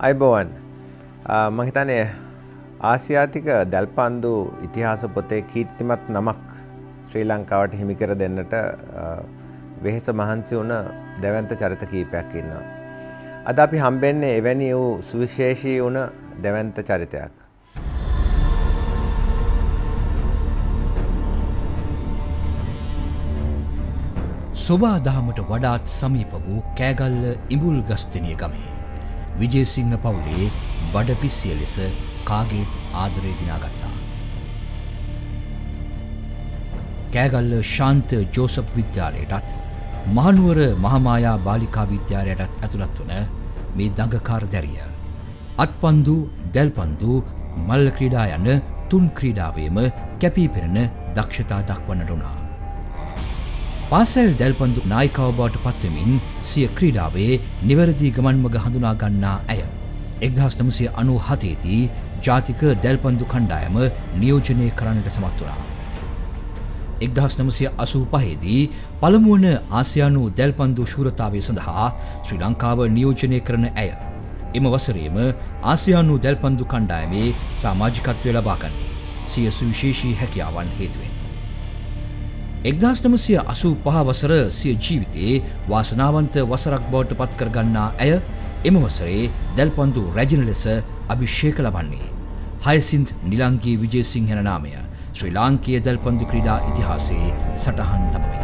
අයිබෝවන් මම හිතන්නේ ආසියාතික දැල්පන්දු ඉතිහාස පොතේ කීර්තිමත් නමක් ශ්‍රී ලංකාවට හිමි කර දෙන්නට වෙහෙස මහන්සි වුණ දැවැන්ත චරිත කීපයක් ඉන්නවා. අද අපි හම්බෙන්නේ එවැනි වූ සුවිශේෂී වුණ දැවැන්ත චරිතයක්. සොබා දහමට වඩාත් සමීප වූ කෑගල්ල ඉඹුල් ගස්තෙනිය ගමේ විජේසිංහ පවුලේ බඩපිස්සිය ලෙස කාගේත් ආදරය දිනාගත්තා. කෑගල්ල ශාන්ත ජෝසප් විද්‍යාලයටත් මහනුවර මහමායා බාලිකා විද්‍යාලයටත් ඇතුළත් වන මේ දඟකාර දැරිය අත්පන්දු, දැල්පන්දු, මල්ල ක්‍රීඩා යන තුන් ක්‍රීඩාවේම කැපී පෙනෙන දක්ෂතා දක්වන්නට වුණා. පාසල් දැල්පන්දු නායිකාව බවට පත්වෙමින් සිය ක්‍රීඩාවේ නිවැරදි ගමන් මඟ හඳුනා ගන්නා ඇය 1997 දී ජාතික දැල්පන්දු කණ්ඩායම නියෝජනය කරන්නට සමත් වුණා. 1985 දී පළමු වන ආසියානු දැල්පන්දු ශූරතාවය සඳහා ශ්‍රී ලංකාව නියෝජනය කරන ඇය එම වසරේම ආසියානු දැල්පන්දු කණ්ඩායමේ සමාජිකත්වය ලබා ගන්නේ සිය සුවිශේෂී හැකියාවන් හේතුවෙන්. 1985 වසර සිය ජීවිතයේ වාසනාවන්ත වසරක් බවට පත් කරගන්නා ඇය එම වසරේ දැල්පන්දු රැජින ලෙස අභිෂේක ලබන්නේ හයසින්ත් නිලංගී විජේසිංහ යන නාමය ශ්‍රී ලාංකීය දැල්පන්දු ක්‍රීඩා ඉතිහාසයේ සටහන් තබමින්.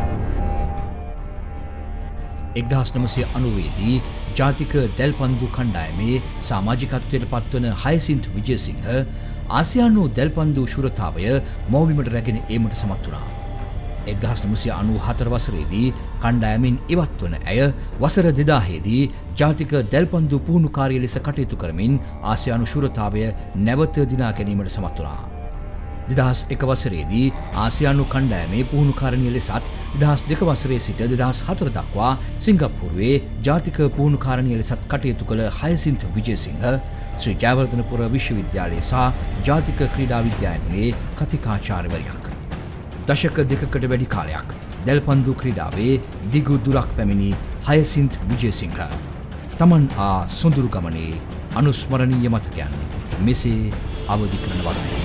1990 දී ජාතික දැල්පන්දු කණ්ඩායමේ සමාජිකත්වයට පත්වන හයසින්ත් විජේසිංහ ආසියානු දැල්පන්දු ශූරතාවය මෝබිමට රැගෙන ඒමට සමත් වුණා. 1994 වසරේදී කණ්ඩායමින් ඉවත් වන ඇය වසර 2000 දී ජාතික දැල්පන්දු පුහුණුකාරිය ලෙස කටයුතු කරමින් ආසියානු ශූරතාවය නැවත දිනා ගැනීමට සමත් වුණා. 2001 වසරේදී ආසියානු කණ්ඩායමේ පුහුණුකාරණිය ලෙසත් 2002 වසරේ සිට 2004 දක්වා සිංගප්පූරුවේ ජාතික පුහුණුකාරණිය ලෙසත් කටයුතු කළ හයසින්ත් විජේසිංහ ශ්‍රී ජයවර්ධනපුර විශ්වවිද්‍යාලයේ සහ ජාතික ක්‍රීඩා විද්‍යාලයේ කතිකාචාර්යවරියක්. දශක දෙකකට වැඩි කාලයක් දැල්පන්දු ක්‍රීඩාවේ දිගු දුරක් පැමිණි හයසින්ත් විජේසිංහ තමන් සොඳුරු ගමනේ අනුස්මරණීය මතකයන් මෙසේ අවදි කරන වරයි.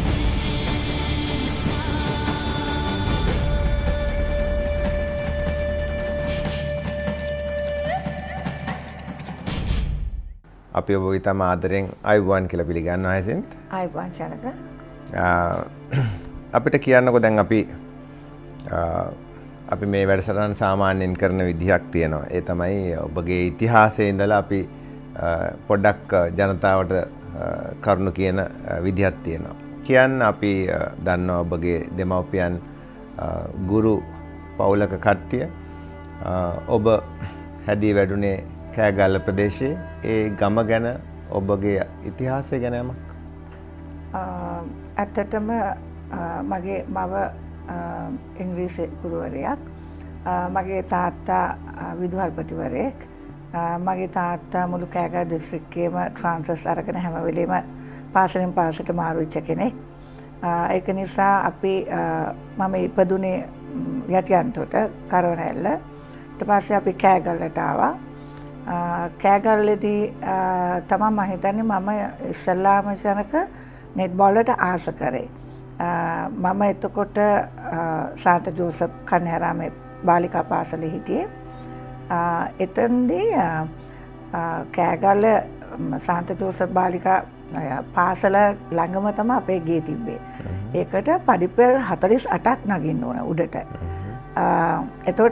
අපි ඔබ ඉතාම ආදරෙන් අයිබෝවන් කියලා පිළිගන්නවා හයසින්ත්. අයිබෝවන් චනක. අපිට කියන්නකෝ දැන් අපි මේ වැඩසටහන සාමාන්‍යයෙන් කරන විදිහක් තියෙනවා. ඒ තමයි ඔබගේ ඉතිහාසයේ ඉඳලා අපි පොඩ්ඩක් ජනතාවට කරුණු කියන විදිහක් තියෙනවා. කියන්න අපි දන්නවා ඔබගේ දෙමව්පියන් ගුරු පවුලක කට්ටිය. ඔබ හැදී වැඩුණේ කෑගල්ල ප්‍රදේශයේ. ඒ ගම ගැන ඔබගේ ඉතිහාසය ගැන යමක්. ඇත්තටම මගේ මව ඉංග්‍රීසි ගුරුවරයෙක්, මගේ තාත්තා විදුහල්පතිවරයෙක්, මගේ තාත්තා මුළු කෑගල්ල දිස්ත්‍රික්කයේම ට්‍රාන්ස්ෆර්ස් අරගෙන හැම වෙලෙම පාසලෙන් පාසලට මාරු වෙච්ච කෙනෙක්. ඒක නිසා අපි මම ඉපදුනේ යටියන්තොට කරවනැල්ල. ඊට පස්සේ අපි කෑගල්ලට ආවා. කෑගල්ලේදී තමයි මම හිතන්නේ මම ඉස්ලාම ජනක නෙට්බෝල් වලට ආස කරේ. මම එතකොට සාන්ත ජෝසප් කන්‍යාරාමේ බාලිකා පාසලේ හිටියේ. එතෙන්දී කෑගල්ල සාන්ත ජෝසප් බාලිකා පාසල ළඟම තමයි අපේ ගේ තිබ්බේ. ඒකට පඩිපෙළ 48ක් නගින්න ඕන උඩට. එතකොට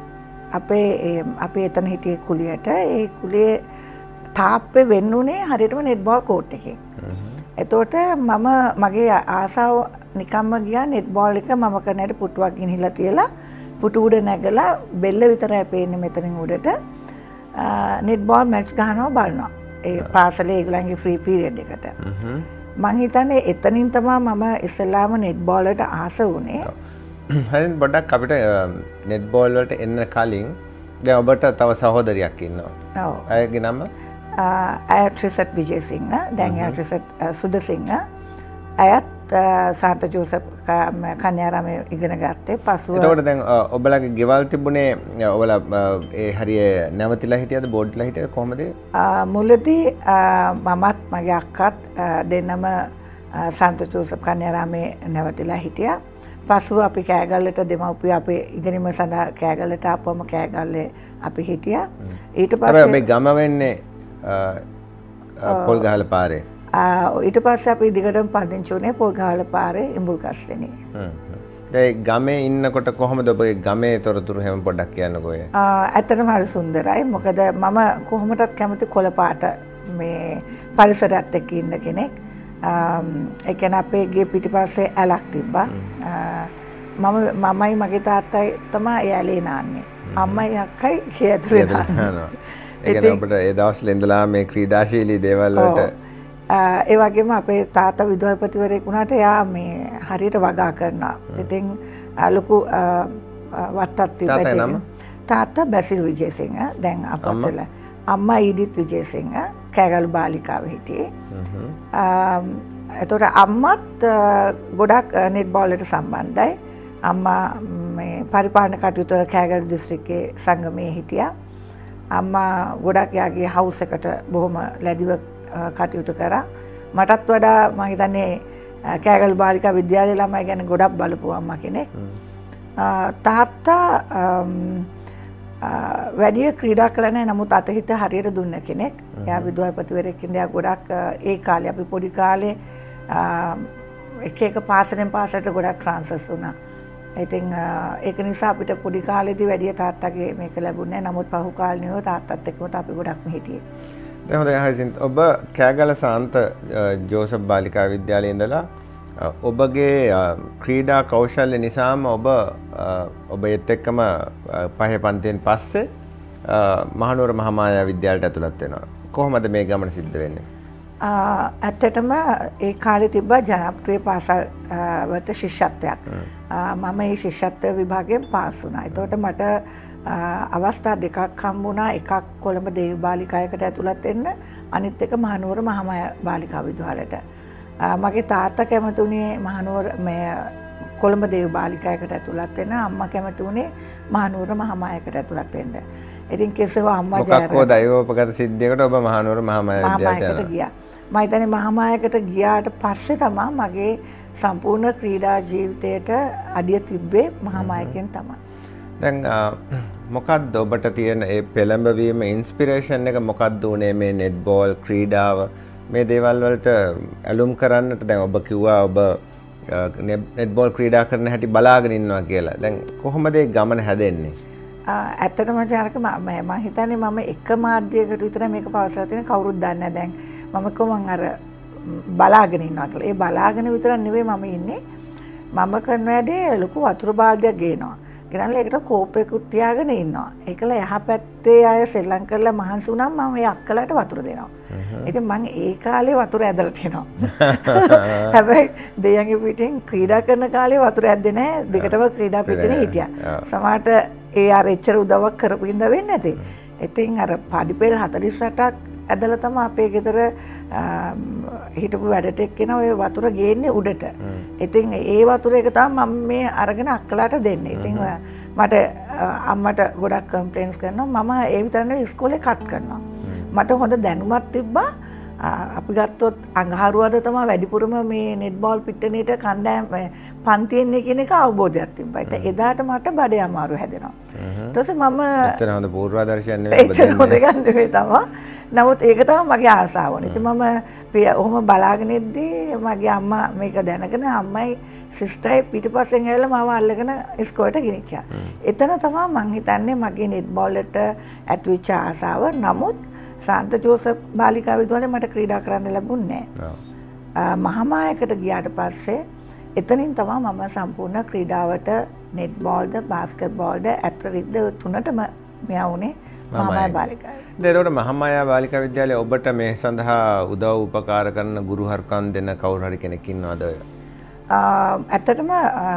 අපේ එතන හිටියේ කුලියට. ඒ කුලියේ තාප්පේ වෙන්නුනේ හරියටම නෙට්බෝල් කෝට් එකේ. එතකොට මගේ ආසාව නිකම්ම ගියා නෙට්බෝල් එක මම කරන්නට පුටුවක් ගෙනහිලා තියලා පුටු උඩ නැගලා බෙල්ල විතරයි පේන්නේ මෙතනින් උඩට නෙට්බෝල් මැච් ගහනවා බලනවා. ඒ පාසලේ ඒගොල්ලන්ගේ ෆ්‍රී පීරියඩ් එකට. මං හිතන්නේ එතනින් තමයි මම ඉස්ලාම නෙට්බෝල් වලට ආස වුණේ. හරිද පොඩ්ඩක් අපිට නෙට්බෝල් වලට එන්න කලින් දැන් ඔබට තව සහෝදරියක් ඉන්නවා. ඔව්. ඇයගේ නම ඇය ට්‍රිසට් විජේසිංහ. දැන් එයා ට්‍රිසට් සුදසිංහ. ඇයත් සාන්ත ජෝසප් කන්‍යාරාමයේ ඉගෙන ගත්තේ. පසුව එතකොට දැන් ඔබලගේ ගෙවල් තිබුණේ ඔබලා ඒ හරිය නැවතිලා හිටියද බෝඩ්ලා හිටියද කොහමද? මුලදී මමත් මගේ අක්කත් දෙන්නම සාන්ත ජෝසප් කන්‍යාරාමයේ නැවතිලා හිටියා. පසුව අපි කෑගල්ලට දෙමව්පිය අපේ ඉගෙනීම සඳහා කෑගල්ලට ආපුවම කෑගල්ලේ අපි හිටියා. ඊට පස්සේ මේ ගම වෙන්නේ පොල්ගහල පාරේ. ඊට පස්සේ අපි දිගටම පදිංචි වුණේ පොල්ගහල පාරේ ඉඹුල්ගස්දෙනිය. දැන් ගමේ ඉන්නකොට කොහොමද ඔබගේ ගමේ තොරතුරු හැම පොඩ්ඩක් කියන්නකෝ. ඇත්තටම හරි සුන්දරයි. මොකද මම කොහොමදත් කැමති කොළ පාට මේ පරිසරයත් එක්ක ඉන්න කෙනෙක්. ඒ කියන්නේ අපේ ගේ පිටිපස්සේ ඇලක් තිබ්බා. මමයි මගේ තාත්තයි තමයි ඇලේ නාන්නේ. අම්මයි අක්කයි ගේ ඇතුලේ නාන්නේ. ඒ කියන්නේ අපිට ඒ දවස්වල ඉඳලා මේ ක්‍රීඩාශීලී දේවල් වලට ඒ වගේම අපේ තාත්තා විදුහල්පතිවරයෙක් වුණාට එයා මේ හරියට වගා කරනවා. ඉතින් ලොකු වත්තක් තිබ්බා. තාත්තා බැසිල් විජේසිංහ දැන් අපතල. අම්මා ඊඩිත් විජේසිංහ කෑගල්ලු බාලිකාව හිටියේ. එතකොට අම්මත් ගොඩක් නෙට්බෝල් වලට සම්බන්ධයි. අම්මා මේ පරිපාලන කටයුතු වල කෑගල්ලු දිස්ත්‍රික්කයේ සංගමයේ හිටියා. අම්මා ගොඩක් යාගේ හවුස් එකට බොහොම ලැබිව කටයුතු කරා. මටත් වඩා මම හිතන්නේ කෑගල්ලු බාලිකා විද්‍යාලයේ ළමයි ගැන ගොඩක් බලපු අම්මා කෙනෙක්. තාත්තා වැඩි ක්‍රීඩා කළා නැහැ. නමුත් අතහිත හරියට දුන්න කෙනෙක්. එයා විදුහල්පතිවරයෙක් ඉඳලා ගොඩක් ඒ කාලේ අපි පොඩි කාලේ එක එක පාසලෙන් පාසලට ගොඩක් ට්‍රාන්ස්ෆර්ස් වුණා. ඉතින් ඒක නිසා අපිට පොඩි කාලේදී වැඩි තාත්තගේ මේක ලැබුණේ නැහැ. නමුත් පහු කාලේනෝ තාත්තත් එක්කම අපි ගොඩක්ම හිටියේ. දැන් හොඳයි හයිසින්ත් ඔබ කෑගල සාන්ත ජෝසප් බාලිකා විද්‍යාලයේ ඉඳලා ඔබගේ ක්‍රීඩා කෞශල්‍ය නිසාම ඔබ ඒත් එක්කම පහේ පන්තියෙන් පස්සේ මහනුවර මහාමායා විද්‍යාලයට ඇතුළත් වෙනවා. කොහොමද මේ ගමන සිද්ධ වෙන්නේ? ඇත්තටම ඒ කාලේ තිබ්බ ජනප්‍රිය පාසල් වලට ශිෂ්‍යත්වයක්. මම මේ ශිෂ්‍යත්ව විභාගයෙන් පාස් වුණා. ඒතකොට මට අවස්ථා දෙකක් හම්බුණා. එකක් කොළඹ දේවි බාලිකායකට ඇතුළත් වෙන්න, අනිත් එක මහනුවර මහාමායා බාලිකා විද්‍යාලයට. මගේ තාත්තා කැමති වුණේ මහනුවර මේ කොළඹ දේවි බාලිකායකට ඇතුළත් වෙන්න. අම්මා කැමති වුණේ මහනුවර මහාමායාකට ඇතුළත් වෙන්න. ඉතින් කෙසේව අම්මා මොකක්ද දෛවෝපගත සිද්ධියකට ඔබ මහනුවර මහාමායා විද්‍යාලයට ගියා. මම හිතන්නේ මහාමායාකට ගියාට පස්සේ තමයි මගේ සම්පූර්ණ ක්‍රීඩා ජීවිතයට අඩිය තිබ්බේ මහාමායාවෙන් තමයි. දැන් මොකක්ද ඔබට තියෙන ඒ පෙළඹවීම ඉන්ස්පිරේෂන් එක මොකක්ද උනේ මේ නෙට්බෝල් ක්‍රීඩාව මේ දේවල් වලට ඇලුම් කරන්නට? දැන් ඔබ කිව්වා ඔබ නෙට්බෝල් ක්‍රීඩා කරන හැටි බලාගෙන ඉන්නවා කියලා. දැන් කොහොමද ඒ ගමන හැදෙන්නේ? ඇත්තටම ජානක මම හිතන්නේ මම එක මාධ්‍යයකට විතර මේක පවසලා තියෙන කවුරුත් දන්නේ නැහැ. දැන් මම කොහොමද අර බලාගෙන ඉන්නවා කියලා. ඒ බලාගෙන විතර නෙවෙයි මම ඉන්නේ. මම කරන වැඩේ ලොකු වතුර බාල්දියක් ගේනවා. ගෙනල්ලා ඒකට කෝප්පයකුත් තියාගෙන ඉන්නවා. ඒකල යහපැත්තේ අය සෙල්ලම් කරලා මහන්සි වුණාම මම ඒ අක්කලාට වතුර දෙනවා. ඉතින් මම ඒ කාලේ වතුර ඇදලා තියෙනවා. හැබැයි දෙයන්ගේ පිටින් ක්‍රීඩා කරන කාලේ වතුර ඇද්දේ නැහැ. දෙකටම ක්‍රීඩා පිටිනේ හිටියා. සමහරට ඒ අර එච්චර උදව්වක් කරපු හින්දා වෙන්නේ නැති. ඉතින් අර පඩිපෙළ 48ක් ඇදලා තමයි අපේ ගෙදර හිටපු වැඩට එක්කෙනා ඔය වතුර ගේන්නේ උඩට. ඉතින් ඒ වතුර එක තමයි මම මේ අරගෙන අක්කලාට දෙන්නේ. ඉතින් මට අම්මට ගොඩක් කම්ප්ලේන්ස් කරනවා. මම ඒ විතර නෙවෙයි ඉස්කෝලේ කට් කරනවා. මට හොඳ දැනුමක් තිබ්බා. අපි ගත්තොත් අඟහරුවාද තමයි වැඩිපුරම මේ නෙට්බෝල් පිට්ටනියට කණ්ඩායම් පන්තියෙන් කියන එක අවබෝධයක් තිබ්බා. ඉතින් එදාට මට බඩේ අමාරු හැදෙනවා. ඊට පස්සේ මම එතන හොඳ පූර්වාදර්ශයක් නෙවෙයි ඔබ දෙන්නේ. හොඳ ගන්න නෙවෙයි තමයි. නමුත් ඒක තමයි මගේ ආසාව වුණේ. ඉතින් මම ඔහොම බලාගෙන ඉද්දී මගේ අම්මා මේක දැනගෙන අම්මයි සිස්ටරයි පිටිපස්සෙන් ඇවිල්ලා මාව අල්ලගෙන ඉස්කෝලේට ගෙනිච්චා. එතන තමයි මං හිතන්නේ මගේ නෙට්බෝල් වලට ඇතිවෙච්ච ආසාව. නමුත් සාන්ත ජෝසප් බාලිකා විද්‍යාලයේ මට ක්‍රීඩා කරන්න ලැබුණේ නැහැ. මහාමායාවකට ගියාට පස්සේ එතනින් තමයි මම සම්පූර්ණ ක්‍රීඩාවට නෙට්බෝල්ද බාස්කට්බෝල්ද ඇත්ලටික්ද තුනටම මෙයා වුණේ මහාමායා බාලිකාවේ. ඒකට මහාමායා බාලිකා විද්‍යාලයේ ඔබට මේ සඳහා උදව් උපකාර කරන ගුරුහරුකම් දෙන කවුරු හරි කෙනෙක් ඉන්නවද? ඇත්තටම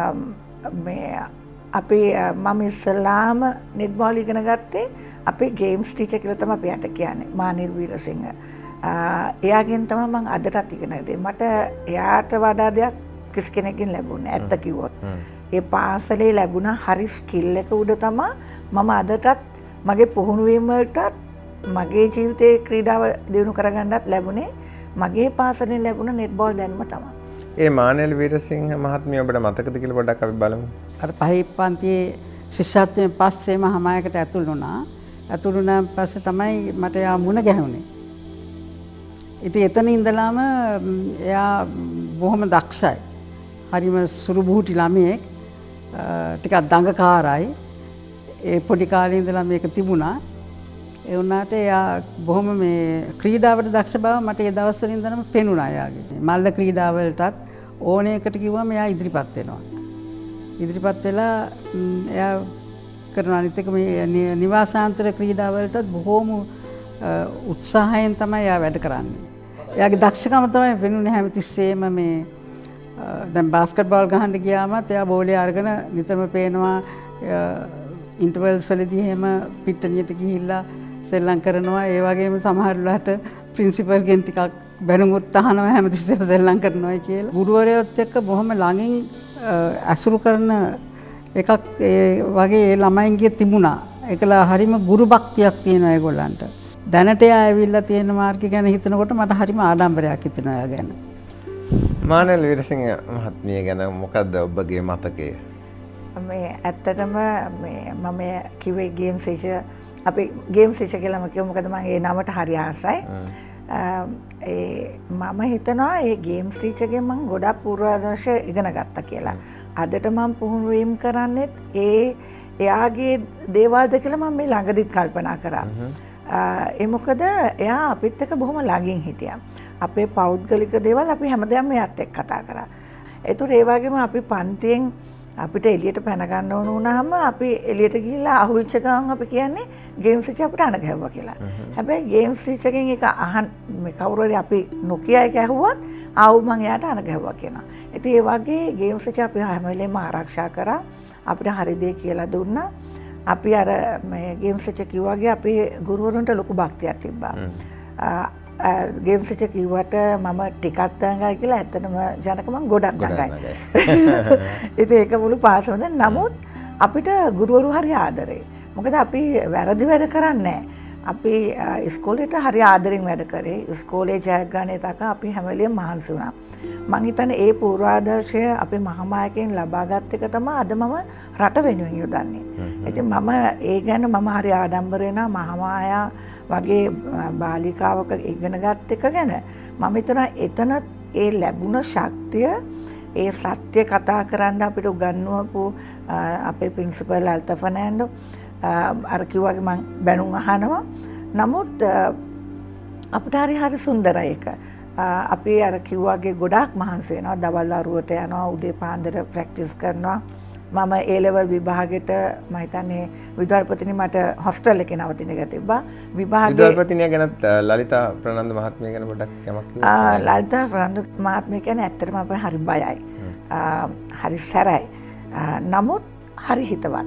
මේ අපි මම ඉස්ලාම නෙට්බෝල් ඉගෙන ගත්තේ අපේ ගේම්ස් ටීචර් කියලා තමයි අපි යට කියන්නේ මානිල් වීරසිංහ. එයාගෙන් තමයි මම අදටත් ඉගෙන ගත්තේ. මට එයාට වඩා දෙයක් කිසි කෙනෙක්ගෙන් ලැබුණේ ඇත්ත කිව්වොත්. ඒ පාසලේ ලැබුණ හරි ස්කිල් එක උඩ තමයි මම අදටත් මගේ පුහුණු වීම වලටත් මගේ ජීවිතේ ක්‍රීඩාව දියුණු කරගන්නත් ලැබුණේ මගේ පාසලෙන් ලැබුණ නෙට්බෝල් දැනුම තමයි. ඒ මානෙල් වීරසිංහ මහත්මිය ඔබට මතකද කියලා පොඩ්ඩක් අපි බලමු. අර පහේ පන්තියේ ශිෂ්‍යත්වයෙන් පස්සේ මම හමායකට ඇතුළු වුණා. ඇතුළු වුණාන් පස්සේ තමයි මට යා මුණ ගැහුනේ. ඉතින් එතන ඉඳලාම එයා බොහොම දක්ෂයි. හරිම සුරුබුහුටි ළමයෙක්. ටිකක් දඟකාරයි. ඒ පොඩි කාලේ ඉඳලා මේක තිබුණා. ඒ වුණාට එයා බොහොම මේ ක්‍රීඩාවට දක්ෂ බව මට ඒ දවස්වල ඉඳන්ම පෙනුණා එයාගේ. මල්ල ක්‍රීඩාවලටත් ඕනෑකට කිව්වම එයා ඉදිරිපත් වෙනවා. ඉදිරිපත් වෙලා එයා කරන අනිත් එක මේ නිවාසාන්තර ක්‍රීඩාවලටත් බොහොම උත්සාහයෙන් තමයි එයා වැඩ කරන්නේ. එයාගේ දක්ෂකම තමයි වෙනුනේ හැමතිස්සෙම මේ දැන් බාස්කට්බෝල් ගහන්න ගියාමත් එයා බෝලේ අරගෙන නිතරම පේනවා ඉන්ටර්වල්ස් වලදී එහෙම පිට්ටනියට ගිහිල්ලා සෙල්ලම් කරනවා. ඒ වගේම සමහර වෙලාවට ප්‍රින්සිපල්ගෙන් ටිකක් බැනුමුත් අහනවා හැමතිස්සෙම සෙල්ලම් කරනවා කියලා. ගුරුවරයොත් එක්ක බොහොම ළඟින් ඇසුරු කරන එකක් ඒ වගේ ඒ ළමයින්ගේ තිබුණා. ඒකලා හරිම ගුරු භක්තියක් තියෙනවා ඒගොල්ලන්ට. දැනට එයා ඇවිල්ලා තියෙන මාර්ගය ගැන හිතනකොට මට හරිම ආඩම්බරයක් හිතෙනවා එයා ගැන. මානෙල් වීරසිංහ මහත්මිය ගැන මොකද්ද ඔබගේ මතකය? මේ ඇත්තටම මේ මම කිව්වේ ගේම්ස් ටීචර් අපි ගේම්ස් ටීචර් කියලාම කිව්ව මොකද මම ඒ නමට හරි ආසයි. මම හිතනවා ඒ ගේම්ස් ටීචර්ගෙන් මම ගොඩක් පූර්වාදර්ශ ඉගෙන ගත්තා කියලා. අදට මම පුහුණු වීම කරන්නේත් එයාගේ දේවල්ද කියලා මම මේ ළඟදිත් කල්පනා කරා. ඒ මොකද එයා අපිත් එක්ක බොහොම ළඟින් හිටියා. අපේ පෞද්ගලික දේවල් අපි හැමදාම එයාත් එක්ක කතා කරා. ඒතර ඒ වගේම අපි පන්තියෙන් අපිට එළියට පැන ගන්න ඕන වුණාම අපි එළියට ගිහිල්ලා අහුවිච්ච ගමන් අපි කියන්නේ ගේම්ස් ටීචර් අපිට අණ ගැහුවා කියලා. හැබැයි ගේම්ස් ටීචර්ගෙන් එක මේ කවුරු හරි අපි නොකිය එක ඇහුවත් ආව් මං එයාට අණ ගැහුවා කියනවා. ඉතින් ඒ වගේ ගේම්ස් ටීචර් අපි හැම වෙලේම ආරක්ෂා කරා. අපිට හරි දේ කියලා දුන්නා. අපි අර මේ ගේම්ස් ටීචර් කිව්වාගේ අපි ගුරුවරුන්ට ලොකු භක්තියක් තිබ්බා. ගේම්ස් ටීචර් කිව්වට මම ටිකක් දඟයි කියලා ඇත්තටම ජනක මම ගොඩක් දඟයි. ඉතින් ඒක මුළු පාසලම නමුත් අපිට ගුරුවරු හරි ආදරේ. මොකද අපි වැරදි වැඩ කරන්නේ නැහැ. අපි ඉස්කෝලේට හරි ආදරෙන් වැඩ කරේ. ඉස්කෝලේ ජයග්‍රහණය තක අපි හැම වෙලේම මහන්සි වුණා. මම හිතන්නේ ඒ පූර්වාදර්ශය අපි මහාමායකෙන් ලබාගත් එක තමයි අද මම රට වෙනුවෙන් යොදන්නේ. ඉතින් මම ඒ ගැන මම හරි ආඩම්බර වෙනවා මහාමායා වගේ බාලිකාවක ඉගෙන ගත් එක ගැන. මම හිතනවා එතන ඒ ලැබුණ ශක්තිය ඒ සත්‍ය කතා කරන්න අපිට උගන්වපු අපේ ප්‍රින්සිපල් අල්තා ෆර්නෑන්ඩෝ අර කිව්වාගේ මම බැනුම් අහනවා. නමුත් අපිට හරි සුන්දරයි ඒක. අපි අර කිව්වාගේ ගොඩාක් මහන්සි වෙනවා. දවල් අරුවට යනවා, උදේ පාන්දර ප්‍රැක්ටිස් කරනවා. මම A level විභාගෙට මම හිතන්නේ විද්‍යාපතිනි මට හොස්ටල් එකේ නවතින එක තිබ්බා. විභාගේ විද්‍යාපතිනිය ගැන ලලිතා ප්‍රනන්දු මහත්මිය ගැන පොඩ්ඩක් යමක් කිව්වා. ලලිතා ප්‍රනන්දු මහත්මිය කියන්නේ ඇත්තටම අපේ හරි බයයි. හරි සැරයි. නමුත් හරි හිතවත්.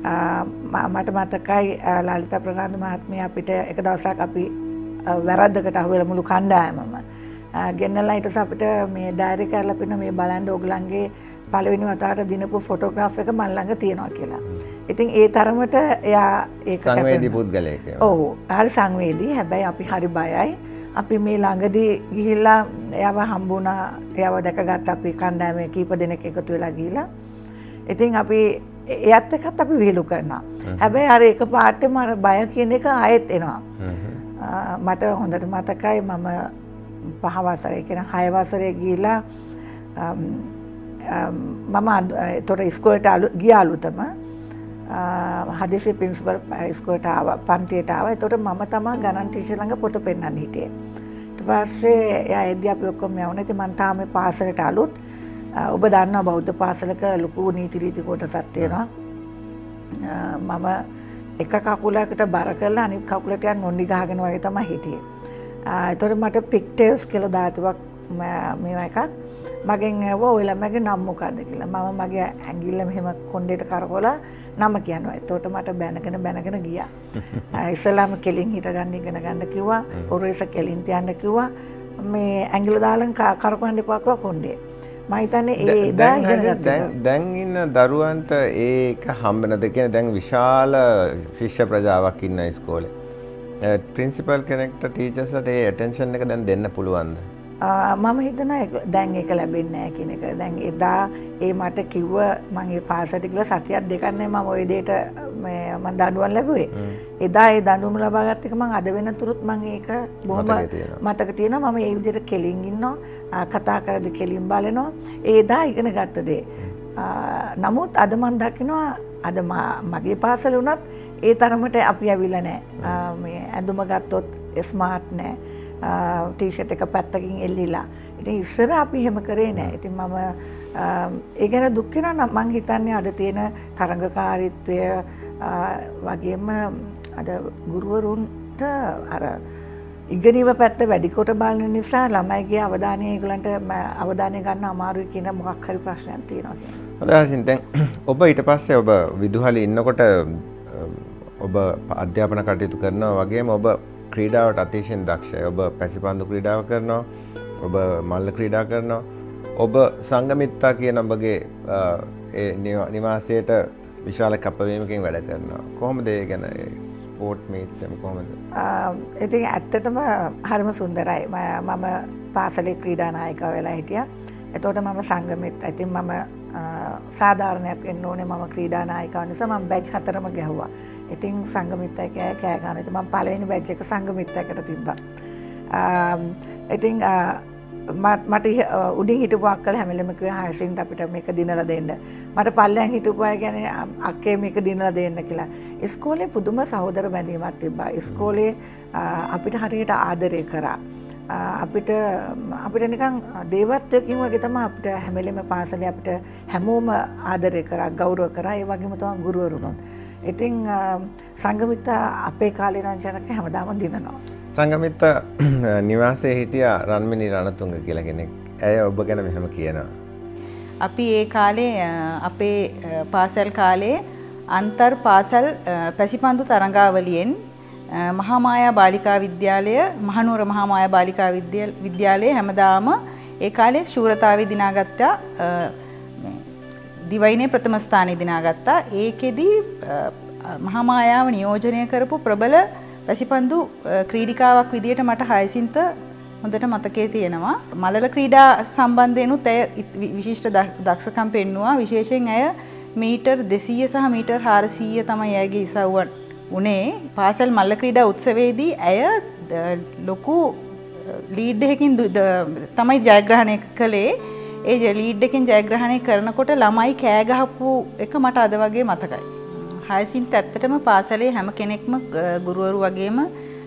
මට මතකයි ලලිතා ප්‍රනන්දු මහත්මිය අපිට එක දවසක් අපි වැරද්දකට අහුවෙලා මුළු කණ්ඩායමම ගෙන්නලා ඊට පස්සේ අපිට මේ ඩයරි කරලා පින්න මේ බලන්න ඕගලන්ගේ පළවෙනි වතාවට දිනපු ෆොටෝග්‍රාෆ් එක මන් ළඟ තියෙනවා කියලා. ඉතින් ඒ තරමට එයා ඒක සංවේදී පුද්ගලයෙක්. ඔව් හරි සංවේදී. හැබැයි අපි හරි බයයි. අපි මේ ළඟදී ගිහිල්ලා එයාව හම්බුණා. එයාව දැකගත්ත අපි කණ්ඩායමේ කීප දෙනෙක් එකතු වෙලා ගිහිල්ලා. ඉතින් අපි එයත් එක්කත් අපි විහිළු කරනවා. හැබැයි අර එක පාටම අර බය කියන එක ආයෙත් එනවා. මට හොඳට මතකයි මම 5 වසරේ කියන 6 වසරේ ගිහිලා මම ඒතොර ඉස්කෝලේට ගියා අලුතම හදිසි ප්‍රින්සිපල් ඉස්කෝලේට ආවා පන්තියට ආවා. ඒතොර මම තමයි ගණන් ටීචර් ළඟ පොත පෙන්නන්න හිටියේ. ඊට පස්සේ එයා එද්දී අපි ඔක්කොම යවුණා. ඉතින් මම තාම මේ පාසලට අලුත්. ඔබ දන්නවා බෞද්ධ පාසලක ලොකු නීති රීති කොටසක් තියෙනවා. මම එක කකුලකට බර කරලා අනිත් කකුලට යන නොණ්ඩි ගහගෙන වගේ තමයි හිටියේ. ඒතකොට මට පික්ටේල්ස් කියලා දාතුවක් මේවා එකක් මගෙන් ඇහුවා ඔය ළමයාගේ නම මොකද්ද කියලා. මම මගේ ඇඟිල්ල මෙහෙම කොණ්ඩේට කරකවලා නම කියනවා. ඒතකොට මට බැනගෙන ගියා. ඉස්සලාම කෙලින් හිටගන්න ඉගෙන ගන්න කිව්වා. පොරේස කෙලින් තියන්න කිව්වා. මේ ඇඟිල්ල දාලා කරකවන්න එපා කිව්වා කොණ්ඩේ. මම හිතන්නේ ඒ එදා ඉගෙන ගත්තා. දැන් ඉන්න දරුවන්ට ඒක හම්බ නැද කියන්නේ දැන් විශාල ශිෂ්‍ය ප්‍රජාවක් ඉන්න ඉස්කෝලේ. ප්‍රින්සිපල් කෙනෙක්ට ටීචර්ස්ලට ඒ ඇටෙන්ෂන් එක දැන් දෙන්න පුළුවන්ද? මම හිතනවා දැන් ඒක ලැබෙන්නේ නැහැ කියන එක. දැන් එදා ඒ මට කිව්ව මම ඒ පාසලට ගිහලා සතියක් දෙකක් නෑ මම ওই දෙයට මම දඬුවම් ලැබුවේ. එදා ඒ දඬුවම් ලබා ගත්ත එක මම අද වෙනතුරුත් මම ඒක බොහොම මතක තියෙනවා. මම ඒ විදිහට කෙලින් ඉන්නවා, කතා කරද්දි කෙලින් බලනවා. ඒ එදා ඉගෙන ගත්ත දේ. නමුත් අද මම දකිනවා අද මගේ පාසලේ වුණත් ඒ තරමට අපි ඇවිල්ලා නැහැ. මේ ඇඳුම ගත්තොත් ස්මාර්ට් නැහැ. ටී-ෂර්ට් එක පැත්තකින් එල්ලිලා. ඉතින් ඉස්සර අපි එහෙම කරේ නැහැ. ඉතින් මම ඒ ගැන දුක් වෙනවා. මම හිතන්නේ අද තියෙන තරඟකාරීත්වය වගේම අද ගුරුවරුන්ට අර ඉගෙනීම පැත්ත වැඩි කොට බලන නිසා ළමයිගේ අවධානය ඒගොල්ලන්ට අවධානය ගන්න අමාරුයි කියන මොකක් හරි ප්‍රශ්නයක් තියෙනවා කියන්නේ. හොඳයි හසින්. දැන් ඔබ ඊට පස්සේ ඔබ විදුහලේ ඉන්නකොට ඔබ අධ්‍යාපන කටයුතු කරනවා වගේම ඔබ ක්‍රීඩාවට අතිශයින් දක්ෂයි. ඔබ පැසිපන්දු ක්‍රීඩාව කරනවා. ඔබ මල්ල ක්‍රීඩා කරනවා. ඔබ සංගමිත්තා කියන ඔබගේ ඒ නිවාසයට විශාල කැපවීමකින් වැඩ කරනවා. කොහොමද ඒ ගැන ස්පෝර්ට් මීට්ස් එක කොහොමද? ඉතින් ඇත්තටම හරිම සුන්දරයි. මම පාසලේ ක්‍රීඩා නායිකාව වෙලා හිටියා. එතකොට මම සංගමිත්තා. ඉතින් මම සාධාරණයක් වෙන්න ඕනේ. මම ක්‍රීඩා නායිකාව නිසා මම බැච් 4ම ගැහුවා. ඉතින් සංගමිත්තා කෑ ගන්න. ඉතින් මම පළවෙනි බැච් එක සංගමිත්තාකට තිබ්බා. ඉතින් මට උඩින් හිටපු අක්කල හැමලෙම කිව්වා හයසින්ත් අපිට මේක දිනලා දෙන්න. මට පල්ලෙන් හිටපු අය කියන්නේ අක්කේ මේක දිනලා දෙන්න කියලා. ඉස්කෝලේ පුදුම සහෝදර බැඳීමක් තිබ්බා. ඉස්කෝලේ අපිට හරියට ආදරය කරා. අපිට නිකන් දේවත්වයකින් වගේ තමයි අපිට හැමලෙම පාසලේ අපිට හැමෝම ආදරය කරා, ගෞරව කරා. ඒ වගේම තමයි ගුරුවරුනුත්. ඉතින් සංගමිත්තා අපේ කාලේ නම් ජනක හැමදාම දිනනවා. සංගමිත්තා නිවාසයේ හිටියා රන්මිනි රණතුංග කියලා කෙනෙක්. ඇය ඔබ ගැන මෙහෙම කියනවා. අපි ඒ කාලේ අපේ පාසල් කාලේ අන්තර් පාසල් පැසිපන්දු තරඟාවලියෙන් මහාමායා බාලිකා විද්‍යාලය, මහනුවර මහාමායා බාලිකා විද්‍යාලයේ හැමදාම ඒ කාලේ ශූරතාවේ දිනාගත්තා. දිවයිනේ ප්‍රථම ස්ථානයේ දිනාගත්තා. ඒකෙදි මහාමායාව නියෝජනය කරපු ප්‍රබල පැසිපන්දු ක්‍රීඩිකාවක් විදියට මට හයසින්ත හොඳට මතකයේ තියෙනවා. මලල ක්‍රීඩා සම්බන්ධයෙන්ුත් ඇය විශිෂ්ට දක්ෂකම් පෙන්නුවා. විශේෂයෙන් ඇය මීටර් 200 සහ මීටර් 400 තමයි ඇයගේ ඉසව්ව උනේ. පාසල් මල්ල ක්‍රීඩා උත්සවයේදී ඇය ලොකු ලීඩ් එකකින් තමයි ජයග්‍රහණය කළේ. ඒ ලීඩ් එකෙන් ජයග්‍රහණය කරනකොට ළමයි කෑ ගහපු එක මට අද වගේ මතකයි. හයසින්ට ඇත්තටම පාසලේ හැම කෙනෙක්ම ගුරුවරු වගේම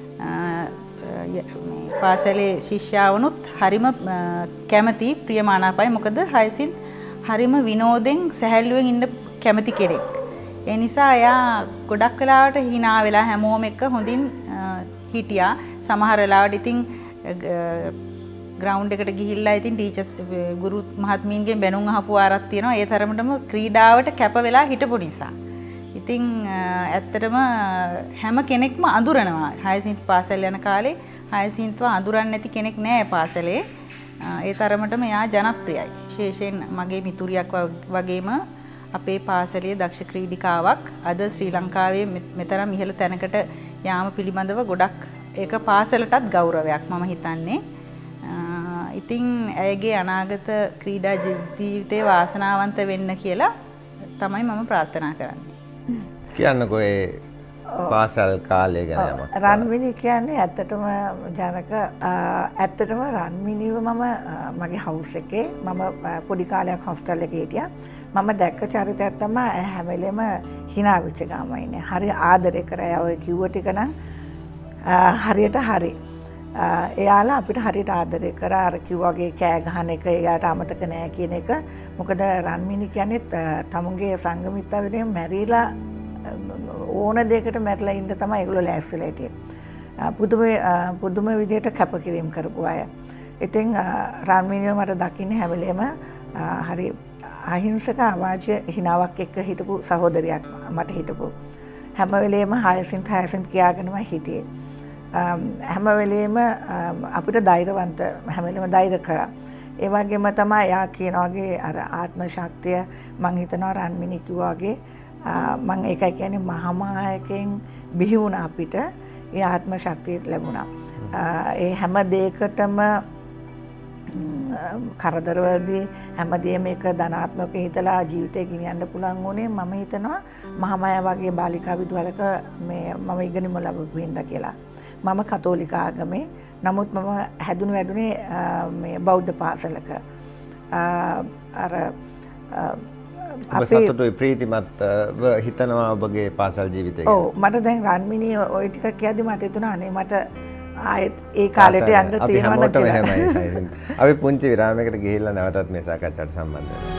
පාසලේ ශිෂ්‍යාවනුත් හරිම කැමති ප්‍රියමානාපයි. මොකද හයසින්ත් හරිම විනෝදෙන් සැහැල්ලුවෙන් ඉන්න කැමති කෙනෙක්. ඒ නිසා එයා ගොඩක් වෙලාවට hina වෙලා හැමෝම එක්ක හොඳින් හිටියා. සමහර වෙලාවට ඉතින් ග්‍රවුන්ඩ් එකට ගිහිල්ලා ඉතින් ටීචර්ස් ගුරු මහත්මීන්ගෙන් බැනුම් අහපු ආරක් තියෙනවා. ඒ තරමටම ක්‍රීඩාවට කැප වෙලා හිටපු නිසා. ඉතින් ඇත්තටම හැම කෙනෙක්ම අඳුරනවා. හයසින්ත් පාසල් යන කාලේ හයසින්ත්ව අඳුරන්නේ නැති කෙනෙක් නෑ පාසලේ. ඒ තරමටම එයා ජනප්‍රියයි. විශේෂයෙන් මගේ මිතුරියක් වගේම අපේ පාසලේ දක්ෂ ක්‍රීඩිකාවක් අද ශ්‍රී ලංකාවේ මෙතරම් ඉහළ තැනකට යාම පිළිබඳව ගොඩක් ඒක පාසලටත් ගෞරවයක් මම හිතන්නේ. ඉතින් ඇයගේ අනාගත ක්‍රීඩා ජීවිතේ වාසනාවන්ත වෙන්න කියලා තමයි මම ප්‍රාර්ථනා කරන්නේ. කියන්නකෝ ඒ පාසල් කාලය ගැන යමක්. රන්මිනි කියන්නේ ඇත්තටම ජනක ඇත්තටම රන්මිනිව මම මගේ හවුස් එකේ මම පොඩි කාලයක් හොස්ටල් එකේ හිටියා. මම දැක්ක චරිතයක් තමයි හැම වෙලෙම hina වෙච්ච ගාම ඉන්නේ. හරි ආදරය කරා. ඔය කිව්ව ටික නම් හරියට හරි. එයාලා අපිට හරියට ආදරය කරා. අර කිව්වාගේ කෑ ගහන එක එයාට අමතක නෑ කියන එක. මොකද රන්මිනි කියන්නේ තමුන්ගේ සංගමිත්තා වෙනුවෙන් මැරිලා ඕන දෙයකට මැරලා ඉන්න තමයි ඒගොල්ලෝ ලෑස්තිලා හිටියේ. පුදුම විදියට කැපකිරීම කරපු අය. ඉතින් රන්මිනිව මට දකින්න හැම වෙලේම හරි අහිංසක අවාජ්‍ය හිනාවක් එක්ක හිටපු සහෝදරියක් මට හිටපු. හැම වෙලේම හයසින්ත් කියාගෙනම හිටියේ. හැම වෙලේම අපිට ධෛර්යවන්ත හැම වෙලේම ධෛර්ය කරා. ඒ වගේම තමයි යා කියන වගේ අර ආත්ම ශක්තිය මං හිතනවා රන්මිනි කිව්වා වගේ මං ඒකයි කියන්නේ මහාමායකෙන් බිහි වුණා අපිට ඒ ආත්ම ශක්තිය ලැබුණා. ඒ හැම දෙයකටම කරදරවලදී හැමදේම එක ධනාත්මක හිතලා ජීවිතේ ගෙනියන්න පුළුවන් උනේ මම හිතනවා මහාමායා වගේ බාලිකා විදුහලක මේ මම ඉගෙනීම ලැබුපු හින්දා කියලා. මම කතෝලික ආගමේ නමුත් මම හැදුණු වැඩුණේ මේ බෞද්ධ පාසලක. අර අපේ සතුටුයි ප්‍රීතිමත් හිතනවා ඔබගේ පාසල් ජීවිතය ගැන. ඔව් මට දැන් රන්මිනී ওই ටික කියද්දි මට හිතුණා අනේ මට ආයෙත් ඒ කාලෙට යන්න තියෙනවා කියලා. අපි පුංචි විරාමයකට ගිහිල්ලා නැවතත් මේ සාකච්ඡාවට සම්බන්ධ වෙනවා.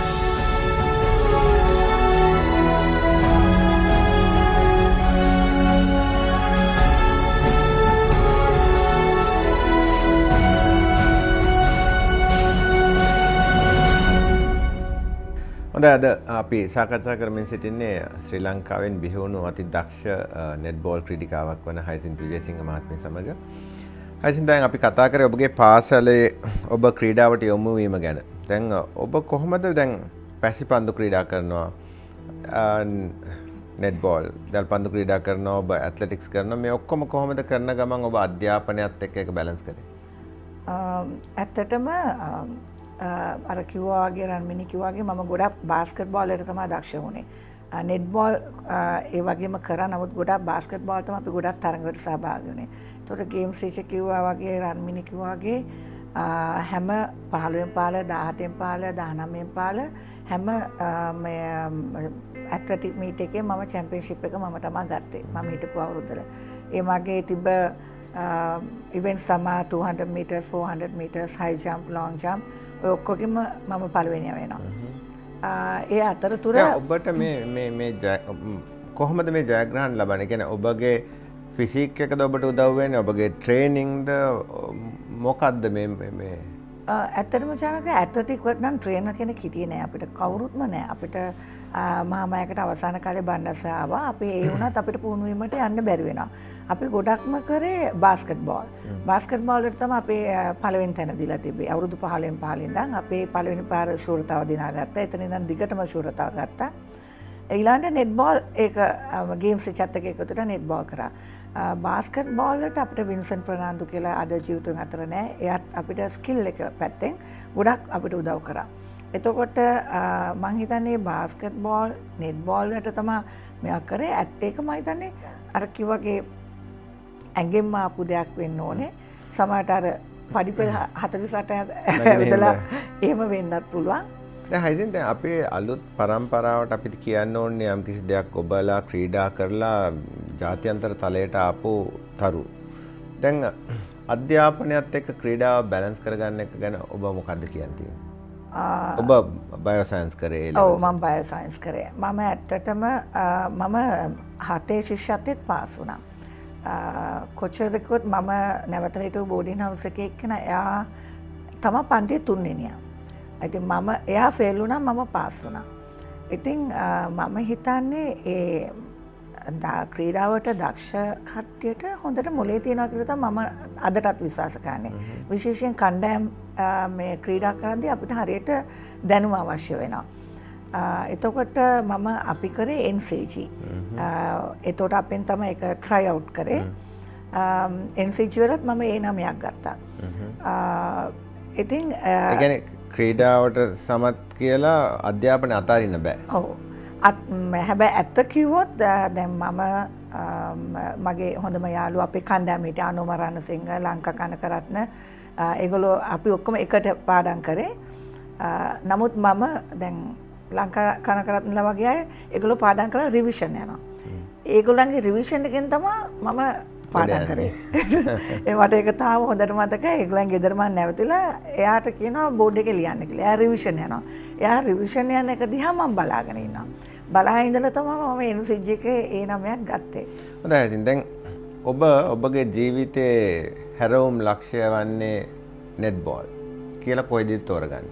හොඳයි අද අපි සාකච්ඡා කරමින් සිටින්නේ ශ්‍රී ලංකාවෙන් බිහි වුණු අති දක්ෂ නෙට්බෝල් ක්‍රීඩිකාවක් වන හයසින්ත විජේසිංහ මහත්මිය සමග. හයසින්ත දැන් අපි කතා කරේ ඔබගේ පාසලේ ඔබ ක්‍රීඩාවට යොමු වීම ගැන. දැන් ඔබ කොහොමද දැන් පැසිපන්දු ක්‍රීඩා කරනවා නෙට්බෝල් දල්පන්දු ක්‍රීඩා කරනවා ඔබ ඇත්ලටික්ස් කරනවා මේ ඔක්කොම කොහොමද කරන ගමන් ඔබ අධ්‍යාපනයත් එක්ක එක බැලන්ස් කරේ? ඇත්තටම අර කිව්වා වගේ රන්මිනි කිව්වා වගේ මම ගොඩක් බාස්කට් බෝල් වලට තමයි දක්ෂ වුණේ. නෙට් බෝල් ඒ වගේම කරා නමුත් ගොඩක් බාස්කට් බෝල් තමයි අපි ගොඩක් තරඟවලට සහභාගී වුණේ. ඒතකොට ගේම්ස් ටීචර් කිව්වා වගේ රන්මිනි කිව්වා වගේ හැම 15න් පාල 17න් පාල 19න් පාල හැම මේ ඇත්ලටික් මීට් එකේ මම චැම්පියන්ෂිප් එක මම තමයි ගත්තේ. මම හිටපු අවුරුද්දල. ඒ මගේ තිබ්බ events තමයි 200 meters 400 meters high jump long jump ඔය ඔක්කොගෙම මම පළවෙනියා වෙනවා. ඒ අතරතුර ඔබට මේ කොහොමද මේ ජයග්‍රහණ ලබන්නේ? කියන්නේ ඔබගේ ෆිසික් එකද ඔබට උදව් වෙන්නේ? ඔබගේ ට්‍රේනින්ග්ද මොකක්ද මේ ඇත්තටම ජනක ඇත්ලටික් වට නම් ට්‍රේනර් කෙනෙක් හිටියේ නෑ අපිට කවුරුත්ම නෑ අපිට මහාමායකට අවසාන කාලේ බණ්ඩස ආවා අපි ඒ වුණත් අපිට පුහුණු වීමට යන්න බැරි වෙනවා අපි ගොඩක්ම කරේ බාස්කට් බෝල් වලට තමයි අපේ පළවෙනි තැන දීලා තිබේ අවුරුදු 15 ඉඳන් අපේ පළවෙනි පාර ෂූරතාව දිනාගත්තා එතන ඉඳන් දිගටම ෂූරතාව ගත්තා ඊළඟට නෙට් බෝල් ඒක ගේම්ස් එකත් එක්ක එකතුට නෙට් බෝල් කරා බාස්කට් බෝල් වලට අපිට වින්සන් ප්‍රනාන්දු කියලා අද ජීවිතෙන් අතර නෑ එයාත් අපිට ස්කිල් එක පැත්තෙන් ගොඩක් අපිට උදව් කරා එතකොට මං හිතන්නේ බාස්කට් බෝල් නෙට් බෝල් වලට තමයි මෙයා කරේ ඇත්ත ඒක මම හිතන්නේ අර කිව්වගේ ඇඟෙන්ම ආපු දෙයක් වෙන්න ඕනේ සමහරට අර පඩිපෙළ 48 ඇවිදලා එහෙම වෙන්නත් පුළුවන් දැන් හයිසින් දැන් අපේ අලුත් පරම්පරාවට අපිට කියන්න ඕනේ යම් කිසි දෙයක් ඔබලා ක්‍රීඩා කරලා ජාත්‍යන්තර තලයට ආපු තරු දැන් අධ්‍යාපනයත් එක්ක ක්‍රීඩාව බැලන්ස් කරගන්න එක ගැන ඔබ මොකද්ද කියන්නේ ඔබ බයෝසයන්ස් කරේ ඔව් මම බයෝසයන්ස් කරේ මම ඇත්තටම මම 7 ශිෂ්‍යත්වෙත් පාස් වුණා කොච්චරද කිව්වොත් මම නැවතලා හිටපු බෝඩින් හවුස් එකේ එක්කන එයා තමයි පන්තියේ 3 වෙනියා ඉතින් මම එයා ෆේල් වුණා මම පාස් වුණා ඉතින් මම හිතන්නේ ඒ ක්‍රීඩාවට දක්ෂ කට්ටියට හොඳට මොලේ තියෙනවා කියලා තමයි මම අදටත් විශ්වාස කරන්නේ. විශේෂයෙන් කණ්ඩායම් මේ ක්‍රීඩා කරද්දී අපිට හරියට දැනුම අවශ්‍ය වෙනවා. එතකොට මම අපි කරේ NCG. එතකොට අපෙන් තමයි ඒක try out කරේ. NCG වලත් මම A9ක් ගත්තා. ඉතින් ඒ කියන්නේ ක්‍රීඩාවට සමත් කියලා අධ්‍යාපනය අතාරින්න බෑ. ඔව්. හැබැයි ඇත්ත කිව්වොත් දැන් මම මගේ හොඳම යාළුවා අපේ කණ්ඩායමේ අනුම රණසිංහ ලංකා කනකරත්න ඒගොල්ලෝ අපි ඔක්කොම එකට පාඩම් කරේ නමුත් මම දැන් ලංකා කනකරත්නලා වගේ අය ඒගොල්ලෝ පාඩම් කරලා රිවිෂන් යනවා ඒගොල්ලන්ගේ රිවිෂන් එකෙන් තමයි මම පාඩම් කරේ ඒ මට ඒක තාම හොඳට මතකයි ඒගොල්ලන් ගෙදර මම නැවතිලා එයාට කියනවා බෝඩ් එකේ ලියන්න කියලා එයා රිවිෂන් යනවා එයා රිවිෂන් යන එක දිහා මම බලාගෙන ඉන්නවා බලා ඉඳලා තමයි මම NCG එකේ A9ක් ගත්තේ හොඳයි ඉතින් දැන් ඔබගේ ජීවිතේ හැරවුම් ලක්ෂ්‍ය වන්නේ නෙට් බෝල් කියලා කොයිද තෝරගන්නේ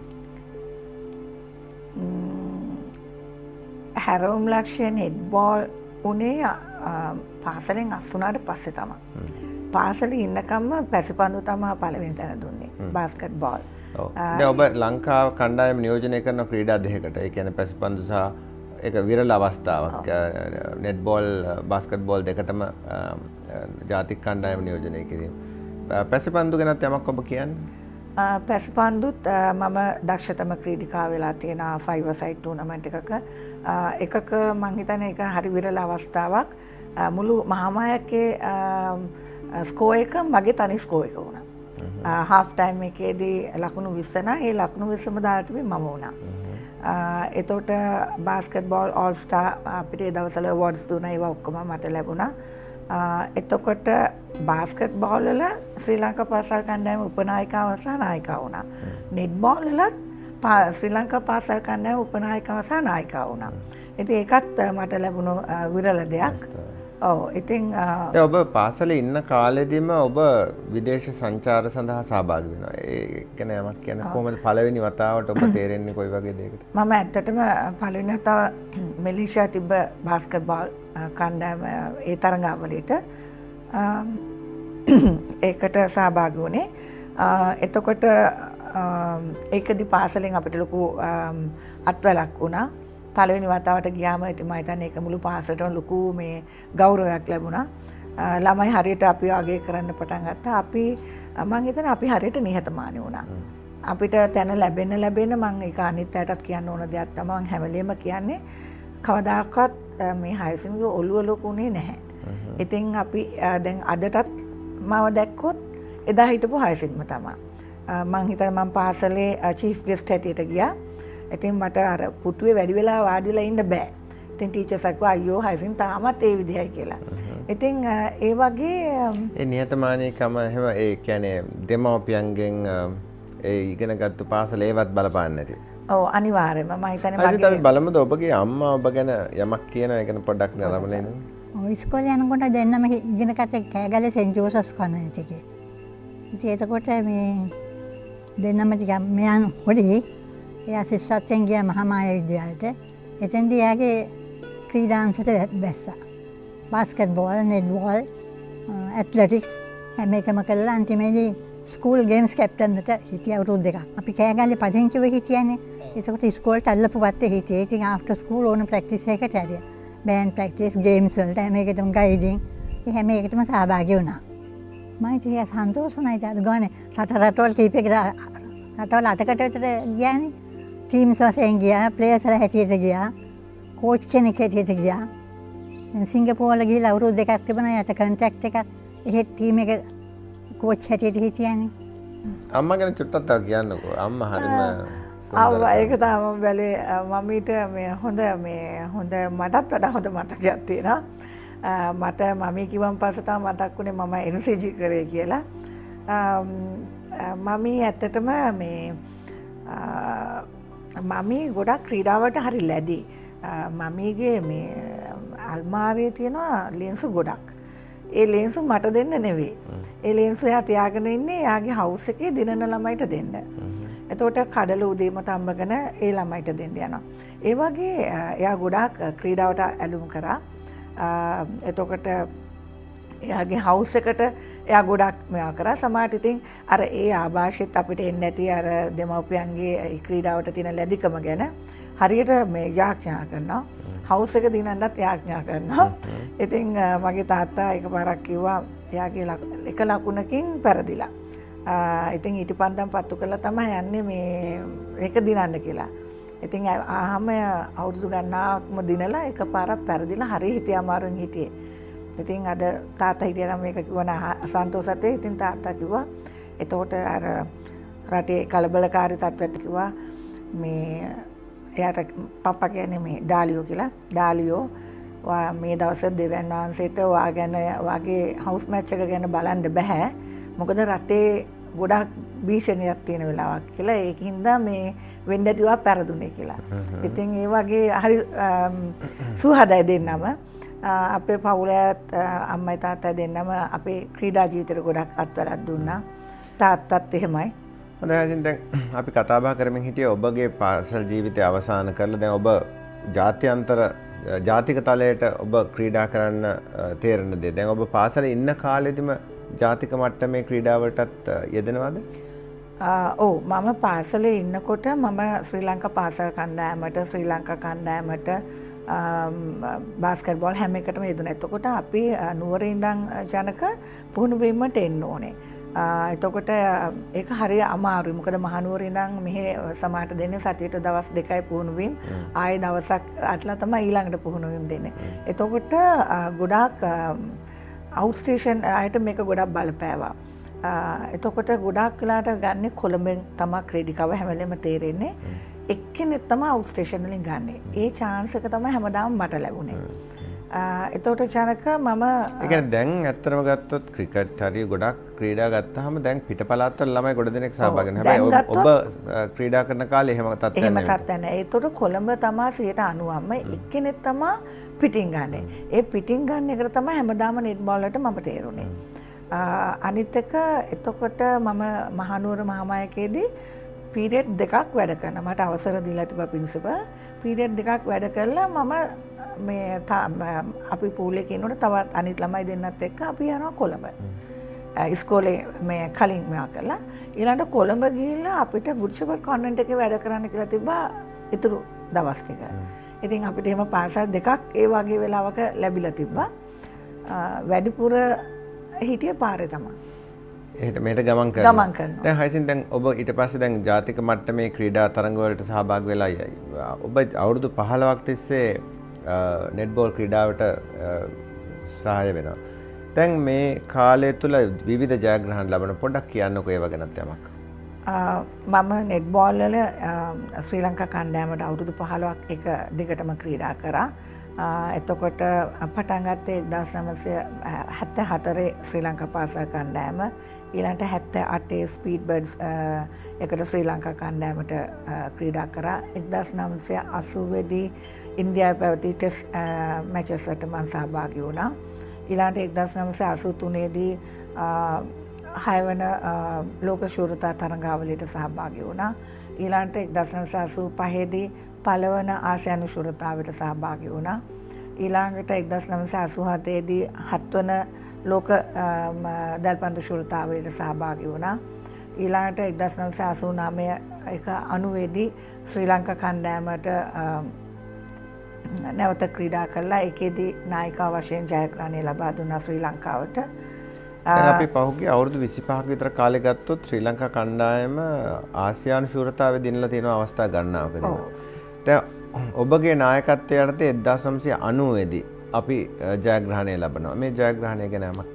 හැරවුම් ලක්ෂ්‍ය නෙට් බෝල් උනේ පාසලෙන් අස් වුණාට පස්සේ තමයි. පාසලේ ඉන්නකම්ම පැසිපන්දු තමයි පළවෙනි තැන දුන්නේ. Basketball. දැන් ඔබ ලංකාව කණ්ඩායම නියෝජනය කරන ක්‍රීඩා දෙකකට ඒ කියන්නේ පැසපන්දු සහ ඒක විරල අවස්ථාවක් නෙට්බෝල් බාස්කට්බෝල් දෙකටම ජාතික කණ්ඩායම නියෝජනය කිරීම. පැසපන්දු ගැනත් යමක් ඔබ කියන්නේ? පැසපන්දුත් මම දක්ෂතම ක්‍රීඩිකා වෙලා තියෙන 5-a-side ටූර්නමන්ට් එකක මං හිතන්නේ ඒක හරි විරල අවස්ථාවක්. මුළු මහාමායකේ ස්කෝ එක මගේ තනි ස්කෝ එක වුණා. හාෆ් ටයිම් එකේදී ලකුණු 20 නා ඒ ලකුණු 20ම දාලා තිබේ මම වුණා. එතකොට බාස්කට්බෝල් ඕල් ස්ටාර් අපිට ඒ දවස්වල අවෝඩ්ස් දුන්නා ඒවා ඔක්කොම මට ලැබුණා. එතකොට බාස්කට්බෝල් වල ශ්‍රී ලංකා පාසල් කණ්ඩායම උපනායිකාව සහ නායිකාව වුණා. නෙට්බෝල් වලත් ශ්‍රී ලංකා පාසල් කණ්ඩායම උපනායිකාව සහ නායිකාව වුණා. ඉතින් ඒකත් මට ලැබුණු විරල දෙයක්. ඔව් ඉතින් ඔබ පාසලේ ඉන්න කාලෙදිම ඔබ විදේශ සංචාර සඳහා සහභාගී වෙනවා. ඒ කියන්නේ යමක් කියන්නේ කොහොමද පළවෙනි වතාවට ඔබ තේරෙන්නේ කොයි වගේ දෙයකටද? මම ඇත්තටම පළවෙනි වතාව මැලේසියා තිබ්බ බාස්කට්බෝල් කණ්ඩායම ඒ තරඟාවලියට ඒකට සහභාගී වුණේ. එතකොට ඒකදී පාසලෙන් අපිට ලොකු අත්වැලක් වුණා. පළවෙනි වතාවට ගියාම ඉතින් මම හිතන්නේ ඒක මුළු පාසලටම ලොකු මේ ගෞරවයක් ලැබුණා. ළමයි හරියට අපි අගය කරන්න පටන් ගත්තා. අපි මම හිතන්නේ අපි හරියට නිහතමානී වුණා. අපිට තැන ලැබෙන්න මම ඒක අනිත් අයටත් කියන්න ඕන දෙයක් තමයි මම හැම වෙලේම කියන්නේ කවදාකවත් මේ හයසින්ගේ ඔළුව ලොකුනේ නැහැ. ඉතින් අපි දැන් අදටත් මම දැක්කොත් එදා හිටපු හයසින්ම තමයි. මම හිතන්නේ මම පාසලේ චීෆ් ගෙස්ට් හැටියට ගියා. ඉතින් මට අර පුටුවේ වැඩි වෙලා වාඩි වෙලා ඉන්න බෑ. ඉතින් ටීචර්ස් අක්වා අයියෝ හයසින් තාමත් ඒ විදිහයි කියලා. ඉතින් ඒ වගේ ඒ නිහතමානීකම එහෙම ඒ කියන්නේ දෙමව්පියන්ගෙන් ඒ ඉගෙනගත්තු පාසල ඒවත් බලපාන්නේ නැති. ඔව් අනිවාර්යයෙන්ම මම හිතන්නේ මගේ අපි බලමුද ඔබගේ අම්මා ඔබ ගැන යමක් කියන එක ගැන පොඩ්ඩක් නරඹලා ඉන්න. ඔය ඉස්කෝලේ යනකොට දෙන්නම ඉගෙන ගත්තේ කෑගල්ලේ සෙන්ට් ජෝසෆ්ස් කොන්වෙන්ට් එකේ. ඉතින් එතකොට මේ දෙන්නම ටික මෙයන් හොඩි එයා ශිෂ්‍යත්වයෙන් ගියා මහාමාය විද්‍යාලයට. එතෙන්දී එයාගේ ක්‍රීඩාංශයට බැස්සා. බාස්කට්බෝල්, නෙට්බෝල්, ඇත්ලටික්ස් හැම එකම කළා. අන්තිමේදී ස්කූල් ගේම්ස් කැප්ටන්ට හිටියා අවුරුදු 2ක්. අපි කෑගල්ලේ පදිංචිව හිටියනේ. ඒකට ඉස්කෝලේට අල්ලපු පැත්තේ හිටියේ. ඉතින් ආෆ්ටර් ස්කූල් ඕන ප්‍රැක්ටිස් එකකට ඇරියා. බෑන්ඩ් ප්‍රැක්ටිස්, ගේම්ස් වලට හැම එකටම ගයිඩින්. ඒ හැම එකටම සහභාගී වුණා. මම ඉතින් සන්තෝෂ වුණා. ඊට ගානේ රටවල් කීපයකට රටවල් 8කට විතර ගියානේ. ටීම්ස් වශයෙන් ගියා, ප්ලේයර්ස්ලා හැටියට ගියා, කෝච් කෙනෙක් හැටියට ගියා. සිංගප්පූරුවල ගිහිල්ලා අවුරුදු 2ක් තිබුණා. යට කොන්ට්‍රැක්ට් එකක් එහෙත් ටීම් එක කෝච් හැටියට හිටියානේ. අම්මා ගැන චුට්ටක් තව කියන්නකෝ. අම්මා හරිම ඒක තමයි මම බැලේ මමීට මේ හොඳ මටත් වඩා හොඳ මතකයක් තියෙනවා. මට මමී කිව්වන් පස්සේ තමයි මතක් වුණේ මම NCG කරේ කියලා. මමී ඇත්තටම මේ මමී ගොඩක් ක්‍රීඩාවට හරි ලැබි. මමීගේ මේ අල්මාරියේ තියෙනවා ලෙන්සු ගොඩක්. ඒ ලෙන්සු මට දෙන්න නෙවෙයි. ඒ ලෙන්සු එයා තියාගෙන ඉන්නේ එයාගේ හවුස් එකේ දිනන ළමයිට දෙන්න. එතකොට කඩල උදේම තම්බගෙන ඒ ළමයිට දෙන්න යනවා. ඒ වගේ එයා ගොඩාක් ක්‍රීඩාවට ඇලුම් කරා. එතකොට එයාගේ හවුස් එකට එයා ගොඩක් මේවා කරා. සමහරට ඉතින් අර ඒ ආభాෂෙත් අපිට එන්නේ නැති අර දෙමව්පියන්ගේ ඒ ක්‍රීඩාවට තියෙන ලැබිකම ගැන හරියට මේ යාඥා කරනවා. හවුස් එක දිනන්නත් යාඥා කරනවා. ඉතින් මගේ තාත්තා එකපාරක් කිව්වා එයාගේ එක ලකුණකින් පෙරදිලා. ඉතින් ඊටපන්දම් පත්තු කරලා තමයි යන්නේ මේ ඒක දිනන්න කියලා. ඉතින් ආහම අවුරුදු ගණනාක්ම දිනලා එකපාරක් පෙරදිලා හරි හිතේ අමාරුවෙන් හිටියේ. ඉතින් අද තාත්තා හිටියනම් මේක කිව්වනා සන්තෝෂත් ඒ. ඉතින් තාත්තා කිව්වා එතකොට අර රටේ කලබලකාරී තත්ත්වයට කිව්වා මේ එයාට පප්පා කියන්නේ මේ ඩාලියෝ කියලා. ඩාලියෝ මේ දවස්වල දෙවියන් වහන්සේට ඔයා ගැන ඔයාගේ හවුස් මැච් එක ගැන බලන්න බෑ. මොකද රටේ ගොඩක් භීෂණයක් තියෙන වෙලාවක් කියලා. ඒකින්ද මේ වෙන්න ඇතිවා පෙරදුනේ කියලා. ඉතින් ඒ වගේ හරි සුහදයි දෙන්නම. අපේ පවුලත් අම්මයි තාත්තයි දෙන්නම අපේ ක්‍රීඩා ජීවිතේට ගොඩක් අත්වලක් දුන්නා. තාත්තත් එහෙමයි. හොඳයි හසින් දැන් අපි කතා බහ කරමින් හිටියේ ඔබගේ පාසල් ජීවිතය අවසන් කරලා දැන් ඔබ ජාත්‍යන්තර ජාතික තලයට ඔබ ක්‍රීඩා කරන්න තේරෙන දේ. දැන් ඔබ පාසලේ ඉන්න කාලෙදිම ජාතික මට්ටමේ ක්‍රීඩාවටත් යෙදෙනවද? ඔව් මම පාසලේ ඉන්නකොට මම ශ්‍රී ලංකා පාසල් කණ්ඩායමට ශ්‍රී ලංකා කණ්ඩායමට බාස්කට්බෝල් හැම එකටම යෙදුණා. එතකොට අපි නුවරේ ඉඳන් ජනක පුහුණු වීමට එන්න ඕනේ. එතකොට ඒක හරිය අමාරුයි. මොකද මහනුවරේ ඉඳන් මෙහෙ සමාහට දෙන්නේ සතියට දවස් 2යි පුහුණු වීම. ආයේ දවසක් අట్లా තමයි ඊළඟට පුහුණු වීම දෙන්නේ. එතකොට ගොඩාක් අවුට් ස්ටේෂන් ආයත මේක ගොඩක් බලපෑවා. එතකොට ගොඩාක් වෙලාට ගන්න කොළඹෙන් තමයි ක්‍රෙඩිකව හැම වෙලෙම තේරෙන්නේ. එක්කෙනෙක් තමයි අවුට් ස්ටේෂන් වලින් ගන්නෙ. ඒ chance එක තමයි හැමදාම මට ලැබුණේ. එතකොට ජනක මම ඒ කියන්නේ දැන් ඇත්තටම ගත්තොත් ක්‍රිකට් හරිය ගොඩක් ක්‍රීඩා ගත්තාම දැන් පිටපළාත්වල ළමයි ගොඩ දෙනෙක් සහභාගී වෙනවා. හැබැයි ඔබ ක්‍රීඩා කරන කාලේ එහෙම තත්ත්වයක් නෙමෙයි. එහෙම තත්ත්වයක් නෑ. එතකොට කොළඹ තමයි 90%ම එක්කෙනෙක් තමයි පිටින් ගන්නෙ. ඒ පිටින් ගන්න එකට තමයි හැමදාම නෙට් බෝල් වලට මම තේරුනේ. අනිත් එක එතකොට මම මහනුවර මහාමායකේදී පීරියඩ් දෙකක් වැඩ කරනවා. මට අවසර දීලා තිබ්බා ප්‍රින්සිපල්. පීරියඩ් දෙකක් වැඩ කරලා මම මේ අපි පූල් එකේ ඉන්නකොට තවත් අනිත් ළමයි දෙන්නත් එක්ක අපි යනවා කොළඹ. ඉස්කෝලේ මේ කලින් මෙයා කරලා ඊළඟට කොළඹ ගිහිල්ලා අපිට ගුඩ්ෂපර් කොන්වෙන්ට් එකේ වැඩ කරන්න කියලා තිබ්බා ඉතුරු දවස් ටික. ඉතින් අපිට එහෙම පාසල් දෙකක් ඒ වගේ වෙලාවක ලැබිලා තිබ්බා. වැඩිපුර හිටිය පාරේ තමයි. එහෙට මෙහෙට ගමන් කරනවා. දැන් හයිසින් දැන් ඔබ ඊට පස්සේ දැන් ජාතික මට්ටමේ ක්‍රීඩා තරඟ වලට සහභාගී වෙලා යයි. ඔබ අවුරුදු 15ක් තිස්සේ නෙට්බෝල් ක්‍රීඩාවට සහාය වෙනවා. දැන් මේ කාලය තුල විවිධ ජයග්‍රහණ ලබන පොඩ්ඩක් කියන්නකෝ ඒව ගැනත් යමක්. මම නෙට්බෝල් වල ශ්‍රී ලංකා කණ්ඩායමට අවුරුදු 15ක් එක දිගටම ක්‍රීඩා කරා. එතකොට පටන් ගත්තේ 1974 ශ්‍රී ලංකා පාසල් කණ්ඩායම, ඊළඟට 78 ස්පීඩ් බර්ඩ්ස් එකට ශ්‍රී ලංකා කණ්ඩායමට ක්‍රීඩා කරා. 1980 දී ඉන්දියාවේ පැවති ටෙස්ට් මැචස් වලට මම සහභාගී වුණා. ඊළඟට 1983 දී 6 වන ලෝක ශූරතා තරඟාවලියට සහභාගී වුණා. ඊළඟට 1985 දී පළවන ආසියානු ශූරතාවට සහභාගී වුණා. ඊළඟට 1987 දී 7 වන ලෝක දැල්පන්දු ශූරතාවයට සහභාගී වුණා. ඊළඟට 1989 එක 90 දී ශ්‍රී ලංකා කණ්ඩායමට නැවත ක්‍රීඩා කළා. ඒකෙදී නායිකාව වශයෙන් ජයග්‍රහණය ලබා දුන්නා ශ්‍රී ලංකාවට. දැන් අපි පහුගිය අවුරුදු 25ක විතර කාලේ ගත්තොත් ශ්‍රී ලංකා කණ්ඩායම ආසියානු ශූරතාවේ දිනලා තියෙන අවස්ථා ගණනාවකදී. දැන් ඔබගේ නායකත්වය යටතේ 1990 දී අපි ජයග්‍රහණය ලබනවා. මේ ජයග්‍රහණය ගැන යමක්.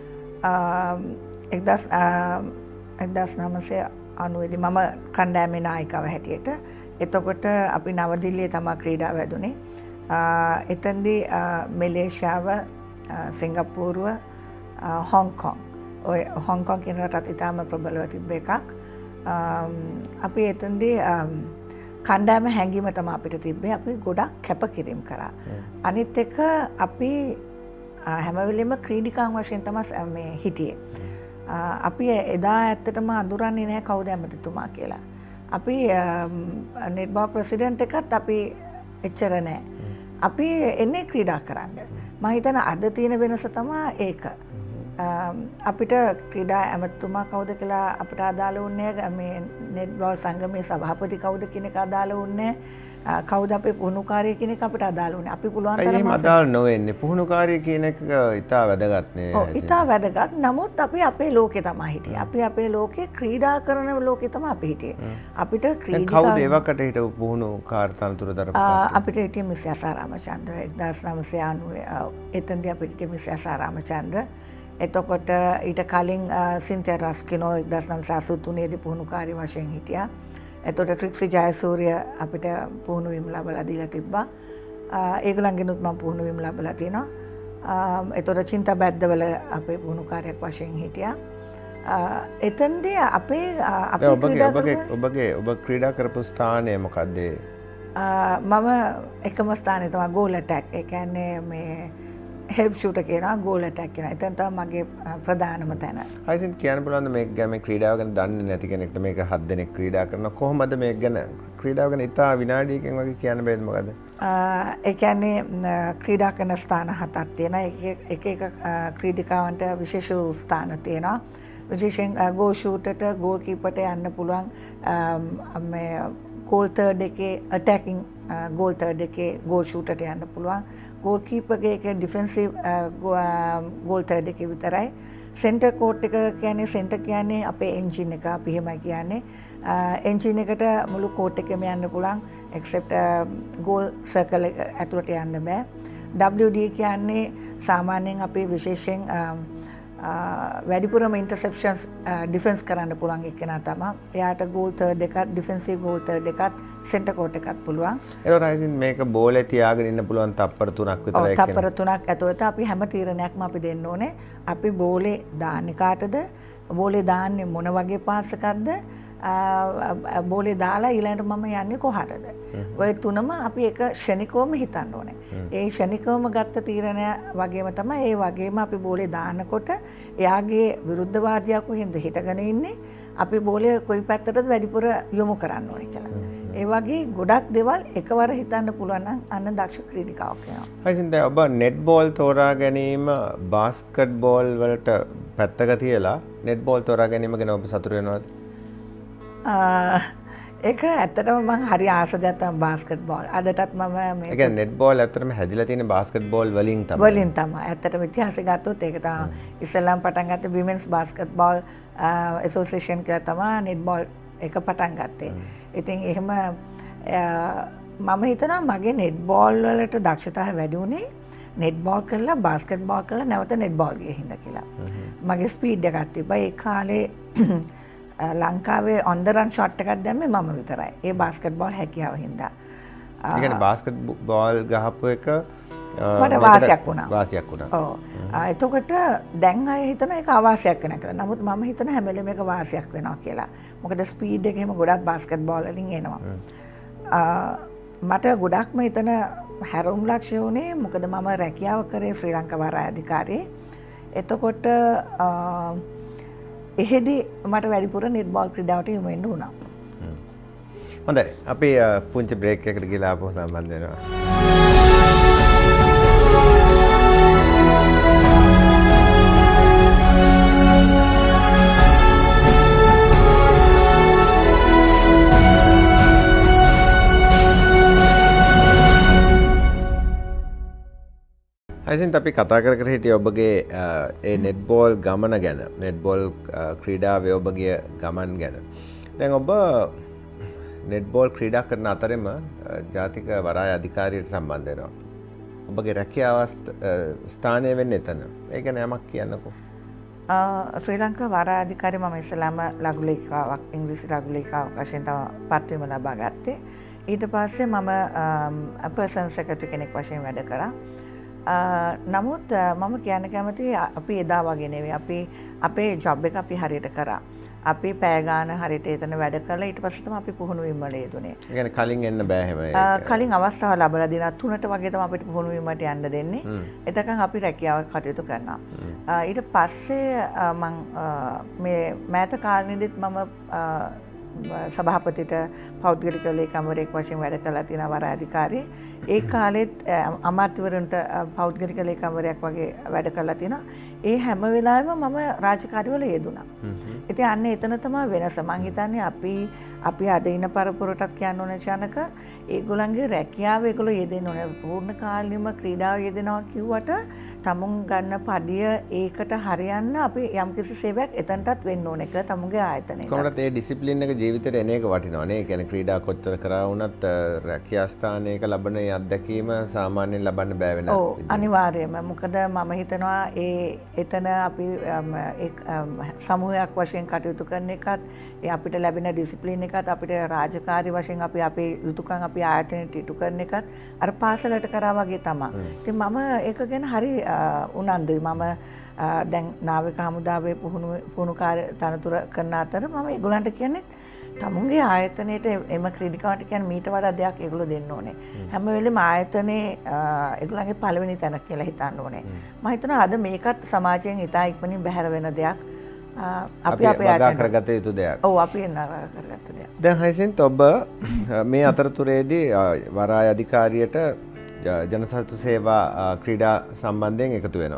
1990 දී මම කණ්ඩායමේ නායිකාව හැටියට. එතකොට අපි නවදිල්ලියේ තමයි ක්‍රීඩාව වැදුනේ. එතෙන්දී මැලේසියාව, සිංගප්පූරුව, හොංකොං. ඔය හොංකොං කියන රටත් ඉතාම ප්‍රබලව තිබ්බ එකක්. අපි එතෙන්දී කණ්ඩායම හැංගීම තමයි අපිට තිබ්බේ. අපි ගොඩක් කැපකිරීම කරා. අනිත් එක අපි හැම වෙලෙම ක්‍රීඩිකාන් වශයෙන් තමයි මේ හිටියේ. අපි එදා ඇත්තටම අඳුරන්නේ නැහැ කවුද ඇමතිතුමා කියලා. අපි නෙට්බෝල් ප්‍රෙසිඩන්ට් එකත් අපි එච්චර නැහැ. අපි එන්නේ ක්‍රීඩා කරන්න. මම හිතන අද තියෙන වෙනස තමයි ඒක. අපිට ක්‍රීඩා ඇමතිතුමා කවුද කියලා අපිට අදාළ වුණේ මේ නෙට්බෝල් සංගමේ සභාපති කවුද කියන එක අදාළ වුණේ කවුද අපේ පුහුණුකාරය කියන එක අපිට අදාළ වුණේ. අපි පුළුවන් තරම් අදාළ නොවෙන්නේ පුහුණුකාරය කියන එක ඉතා වැදගත් නේ. ඔව් ඉතා වැදගත්. නමුත් අපි අපේ ලෝකේ තමයි හිටියේ. අපි අපේ ලෝකේ ක්‍රීඩා කරන ලෝකේ තමයි අපි හිටියේ. අපිට ක්‍රීඩා කවුද ඒවකට හිටපු පුහුණුකාර තනතුර දරපු අපිට හිටියේ මිස් යසා රාමචන්ද්‍ර 1990 එතෙන්දී අපිට හිටියේ මිස් යසා රාමචන්ද්‍ර. එතකොට ඊට කලින් සින්තියා රස්කිනෝ 1983 දී පුහුණුකාරී වශයෙන් හිටියා. එතකොට ට්‍රික්සි ජයසූරිය අපිට පුහුණුවීම් ලැබලා දීලා තිබ්බා. ඒගොල්ලන්ගෙනුත් මම පුහුණුවීම් ලැබලා තිනවා. එතකොට චින්තා බැද්දවල අපේ පුහුණුකාරයෙක් වශයෙන් හිටියා. එතෙන්දී අපේ ඔබ ක්‍රීඩා කරපු ස්ථානය මොකද්ද? මම එකම ස්ථානය තමයි ගෝල් ඇටැක්. ඒ කියන්නේ මේ හෙල්ප් ෂූටර් කියනවා, ගෝල් ඇටැක් කියනවා. එතන තමයි මගේ ප්‍රධානම තැන. හයිසින් කියන්න පුළුවන්ද මේක ගැන ක්‍රීඩාව ගැන දන්නේ නැති කෙනෙක්ට මේක 7 දෙනෙක් ක්‍රීඩා කරනවා කොහොමද මේක ගැන ක්‍රීඩාව ගැන ඉතා විනාඩියකින් වගේ කියන්න බෑද මොකද? ඒ කියන්නේ ක්‍රීඩා කරන ස්ථාන 7ක් තියෙනවා. එක එක ක්‍රීඩිකාවන්ට විශේෂ ස්ථාන තියෙනවා. විශේෂයෙන් ගෝල් ෂූටට ගෝල් කීපර්ට යන්න පුළුවන් මේ ගෝල් තර්ඩ් එකේ අටැකින් ගෝල් තර්ඩ් එකේ ගෝල් ෂූටට යන්න පුළුවන් ගෝල් කීපර්ගේ එක ඩිෆෙන්සිව් ගෝල් තර්ඩ් එකේ විතරයි සෙන්ටර් කෝට් එක කියන්නේ සෙන්ටර් කියන්නේ අපේ එන්ජින් එක අපි එහෙමයි කියන්නේ එන්ජින් එකට මුළු කෝට් එකෙම යන්න පුළුවන් එක්සෙප්ට් ගෝල් සර්කල් එක ඇතුළට යන්න බෑ WD කියන්නේ සාමාන්‍යයෙන් අපි විශේෂයෙන් වැඩිපුරම ඉන්ටර්සෙප්ෂන්ස් ඩිෆෙන්ස් කරන්න පුළුවන් එක්කෙනා තමයි. එයාට ගෝල් තර්ඩ් එකත් ඩිෆෙන්සිව් ගෝල් තර්ඩ් එකත් සෙන්ටර් කෝට් එකත් පුළුවන්. ඒතකොට I think මේක බෝලේ තියාගෙන ඉන්න පුළුවන් තප්පර 3ක් විතර එක්කෙනා. තප්පර 3ක් ඇතුළත අපි හැම තීරණයක්ම අපි දෙන්න ඕනේ. අපි බෝලේ දාන්නේ කාටද? බෝලේ දාන්නේ මොන වගේ පාස් එකක්ද? බෝලේ දාලා ඊළඟට මම යන්නේ කොහටද? ඔය තුනම අපි එක ෂණිකවම හිතන්න ඕනේ. ඒ ෂණිකවම ගත්ත තීරණය වගේම තමයි ඒ වගේම අපි බෝලේ දානකොට එයාගේ විරුද්ධවාදියෙකු හින්දා හිටගෙන ඉන්නේ අපි බෝලේ කොයි පැත්තටද වැඩිපුර යොමු කරන්න ඕනේ කියලා. ඒ වගේ ගොඩක් දේවල් එකවර හිතන්න පුළුවන් නම් අන්න දක්ෂ ක්‍රීඩිකාවක් වෙනවා. I think ඔබ නෙට් බෝල් තෝරා ගැනීම බාස්කට් බෝල් වලට පැත්තක තියලා නෙට් බෝල් තෝරා ගැනීම ගැන ඔබ සතුටු වෙනවද? ඒක ඇත්තටම මම හරි ආස දෙයක් තමයි බාස්කට් බෝල්. අදටත් මම මේ ඒ කියන්නේ නෙට් බෝල් ඇත්තටම හැදිලා තියෙන බාස්කට් බෝල් වලින් තමයි. වලින් තමයි. ඇත්තටම ඉතිහාසය ගත්තොත් ඒක තමයි ඉස්සෙල්ලාම පටන් ගත්තේ විමෙන්ස් බාස්කට් බෝල් ඇසෝසියේෂන් කියලා තමයි නෙට් බෝල් එක පටන් ගත්තේ. ඉතින් එහෙම මම හිතනවා මගේ නෙට් බෝල් වලට දක්ෂතාවය වැඩි උනේ නෙට් බෝල් කරලා බාස්කට් බෝල් කරලා නැවත නෙට් බෝල් ගියේ හින්දා කියලා. මගේ ස්පීඩ් එකක් තිබ්බා. ඒ කාලේ ලංකාවේ ඔන් ද රන් ෂොට් එකක් දැම්මේ මම විතරයි. ඒ බාස්කට් බෝල් හැකියාව හින්දා. ඒ කියන්නේ බාස්කට් බෝල් ගහපු එක මට වාසියක් වුණා. වාසියක් වුණා. ඔව්. එතකොට දැන් අය හිතන එක අවාසියක් වෙන කියලා. නමුත් මම හිතන හැම වෙලේම එක වාසියක් වෙනවා කියලා. මොකද ස්පීඩ් එක එහෙම ගොඩක් බාස්කට් බෝල් වලින් එනවා. මට ගොඩක්ම හිතන හැරවුම් ලක්ෂ්‍ය වුණේ මොකද මම රැකියාව කරේ ශ්‍රී ලංකා වාරාය අධිකාරියේ. එතකොට එහෙදි මට වැඩිපුර නෙට් බෝල් ක්‍රීඩාවට යොමු වෙන්න වුණා. හොඳයි. අපි පුංචි බ්‍රේක් එකකට ගිහලා ආපහු සම්බන්ධ වෙනවා. Hyacinth අපි කතා කර හිටියේ ඔබගේ ඒ නෙට් බෝල් ගමන ගැන නෙට් බෝල් ක්‍රීඩාවේ ඔබගේ ගමන් ගැන. දැන් ඔබ නෙට් බෝල් ක්‍රීඩා කරන අතරෙම ජාතික වරාය අධිකාරියට සම්බන්ධ වෙනවා. ඔබගේ රැකියාව ස්ථානය වෙන්නේ එතන. ඒ ගැන යමක් කියන්නකෝ. ශ්‍රී ලංකා වරාය අධිකාරිය මම ඉස්සලාම ලඝු ලේඛිකාවක් ඉංග්‍රීසි ලඝු ලේඛිකාවක් වශයෙන් තමයි පත්වීම ලබා ගත්තේ. ඊට පස්සේ මම පර්සනල් සෙක්‍රටරි කෙනෙක් වශයෙන් වැඩ කරා. නමුත් මම කියන්න කැමති අපි එදා වගේ නෙවෙයි අපි අපේ ජොබ් එක අපි හරියට කරා. අපි පැය ගාන හරියට එතන වැඩ කළා ඊට පස්සේ තමයි අපි පුහුණු වීම වල යෙදුනේ. ඒ කියන්නේ කලින් එන්න බෑ හැම කලින් අවස්ථාව ලැබලා දෙනවා 3ට වගේ තමයි අපිට පුහුණු වීමට යන්න දෙන්නේ. එතකන් අපි රැකියාව කටයුතු කරනවා. ඊට පස්සේ මම මේ මෑත කාලෙදිත් මම සභාපතිට පෞද්ගලික ලේකම්වරයෙක් වශයෙන් වැඩ කළා තියෙනවා වරාය අධිකාරියේ. ඒ කාලෙත් අමාත්‍යවරුන්ට පෞද්ගලික ලේකම්වරයෙක් වගේ වැඩ කළා තියෙනවා. ඒ හැම වෙලාවෙම මම රාජකාරිවල යෙදුණා. ඉතින් අන්න එතන තමයි වෙනස. මං හිතන්නේ අපි අද ඉන්න පරපුරටත් කියන්න ඕන චානක ඒගොල්ලන්ගේ රැකියාව ඒගොල්ලෝ යෙදෙන්න ඕනේ. පූර්ණ කාලීනව ක්‍රීඩාව යෙදෙනවා කිව්වට තමුන් ගන්න පඩිය ඒකට හරියන්න අපි යම්කිසි සේවයක් එතනටත් වෙන්න ඕනේ කියලා තමුන්ගේ ආයතනයේ. කොහොමද මේ ඩිසිප්ලින් එක ජීවිතේට එන එක වටිනවා නේ. ඒ කියන්නේ ක්‍රීඩා කොච්චර කරා වුණත් රැකියා ස්ථානයක ලබන අත්දැකීම සාමාන්‍යයෙන් ලබන්න බෑ වෙන. ඔව් අනිවාර්යයෙන්ම. මොකද මම හිතනවා එතන අපි සමූහයක් වශයෙන් කටයුතු කරන එකත් අපිට ලැබෙන ඩිසිප්ලින් එකත් අපිට රාජකාරී වශයෙන් අපි අපේ යුතුයකම් අපි ආයතනයට ඉටු කරන එකත් අර පාසලට කරා වගේ තමයි. ඉතින් මම ඒක ගැන හරි උනන්දුයි. මම දැන් නාවික හමුදාවේ පුහුණු කාර්ය තනතුර කරන අතර මම ඒගොල්ලන්ට කියන්නේ තමුන්ගේ ආයතනයේට එම ක්‍රීඩිකාවට කියන්නේ මීට වඩා දෙයක් ඒගොල්ලෝ දෙන්න ඕනේ. හැම වෙලෙම ආයතනයේ ඒගොල්ලන්ගේ පළවෙනි තැන කියලා හිතන්න ඕනේ. මම හිතනවා අද මේකත් සමාජයෙන් ඉතා ඉක්මනින් බැහැර වෙන දෙයක්. අපි අපේ ආයතන කරගත යුතු දෙයක්. ඔව් අපි කරගත්ත දෙයක්. දැන් Hyacinth ඔබ මේ අතරතුරේදී වරාය අධිකාරියට ජනසතු සේවා ක්‍රීඩා සම්බන්ධයෙන් එකතු වෙනවා.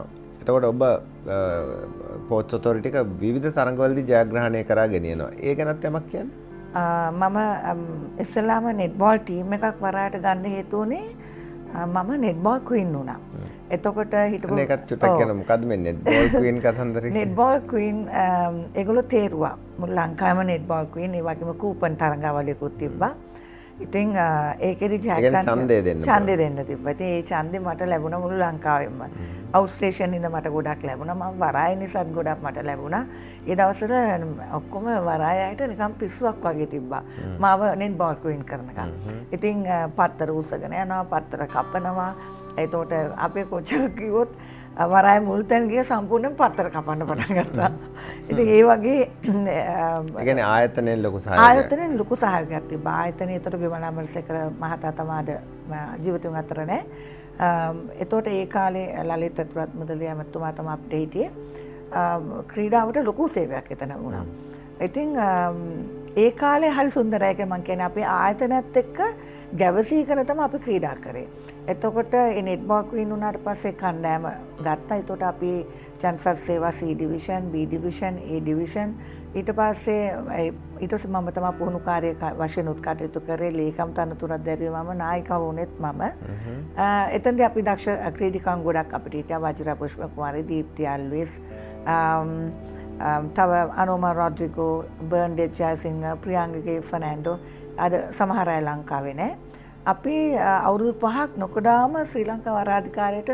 එතකොට ඔබ පෝට්ස් ඔතොරිටි එක විවිධ තරඟවලදී ජයග්‍රහණය කරා ගෙනියනවා. ඒ ගැනත් යමක් කියන්න. මම ඉස්සෙල්ලාම නෙට්බෝල් ටීම් එකක් වරායට ගන්න හේතු වුණේ මම නෙට්බෝල් ක්වීන් වුණා. එතකොට හිටපු ඒකත් චුට්ටක් කියන්න මොකද්ද මේ නෙට්බෝල් ක්වීන් කතන්දරේ? නෙට්බෝල් ක්වීන් ඒගොල්ලෝ තේරුවා. මුළු ලංකාවේම නෙට්බෝල් ක්වීන් ඒ වගේම කූපන් තරඟාවලියකුත් තිබ්බා. ඉතින් ඒකෙදි ජයග්‍රහණ ඡන්දය දෙන්න තිබ්බා. ඉතින් ඒ ඡන්දේ මට ලැබුණා මුළු ලංකාවෙම. අවුට් ස්ටේෂන් ඉඳන් මට ගොඩක් ලැබුණා. මම වරාය නිසාත් ගොඩක් මට ලැබුණා. ඒ දවස්වල ඔක්කොම වරායයට නිකන් පිස්සුවක් වගේ තිබ්බා. මාව නෙට්බෝල් ක්වීන් කරනකම්. ඉතින් පත්තර උස්සගෙන යනවා, පත්තර කපනවා. එතකොට අපේ කොච්චර කිව්වොත් වරාය මුල් තැන් ගිය සම්පූර්ණයෙන් පත්තර කපන්න පටන් ගත්තා. ඉතින් ඒ වගේ ඒ කියන්නේ ආයතනයේ ලොකු සහයෝගයක්. ආයතනයේ ලොකු සහයෝගයක් තිබ්බා. ආයතනයේ ඒතර බිමල අමරසේකර මහතා තමාද ජීවිතුන් අතර නෑ. එතකොට ඒ කාලේ ලලිත් අතුරත් මුදලිය ඇමතුමා තමයි අපිට හිටියේ. ක්‍රීඩාවට ලොකු සේවයක් එතන වුණා. ඉතින් ඒ කාලේ හරි සුන්දරයි. ඒක මම කියන්නේ අපේ ආයතනයත් එක්ක ගැවසීකර තමයි අපි ක්‍රීඩා කරේ. එතකොට ඒ නෙට්බෝල් ක්වීන් වුණාට පස්සේ කණ්ඩායම ගත්තා. එතකොට අපි ජනසත් සේවා C division, B division, A division ඊට පස්සේ මම තමයි පුහුණුකාරයෙක් වශයෙන් උත්කටයුතු කරේ. ලේකම් තනතුරක් දැරුවේ මම, නායිකාව වුණෙත් මම. එතෙන්දී අපි දක්ෂ ක්‍රීඩිකයන් ගොඩක් අපිට හිටියා. වජිරා පුෂ්ප කුමාරී, දීප්ති අල්විස්, තව අනෝමා රොඩ්රිගෝ, බර්න්ඩේ ජයසිංහ, ප්‍රියංගගේ ෆර්නෑන්ඩෝ අද සමහර අය ලංකාවේ නෑ. අපි අවුරුදු 5ක් නොකඩාම ශ්‍රී ලංකා වරාධිකාරියට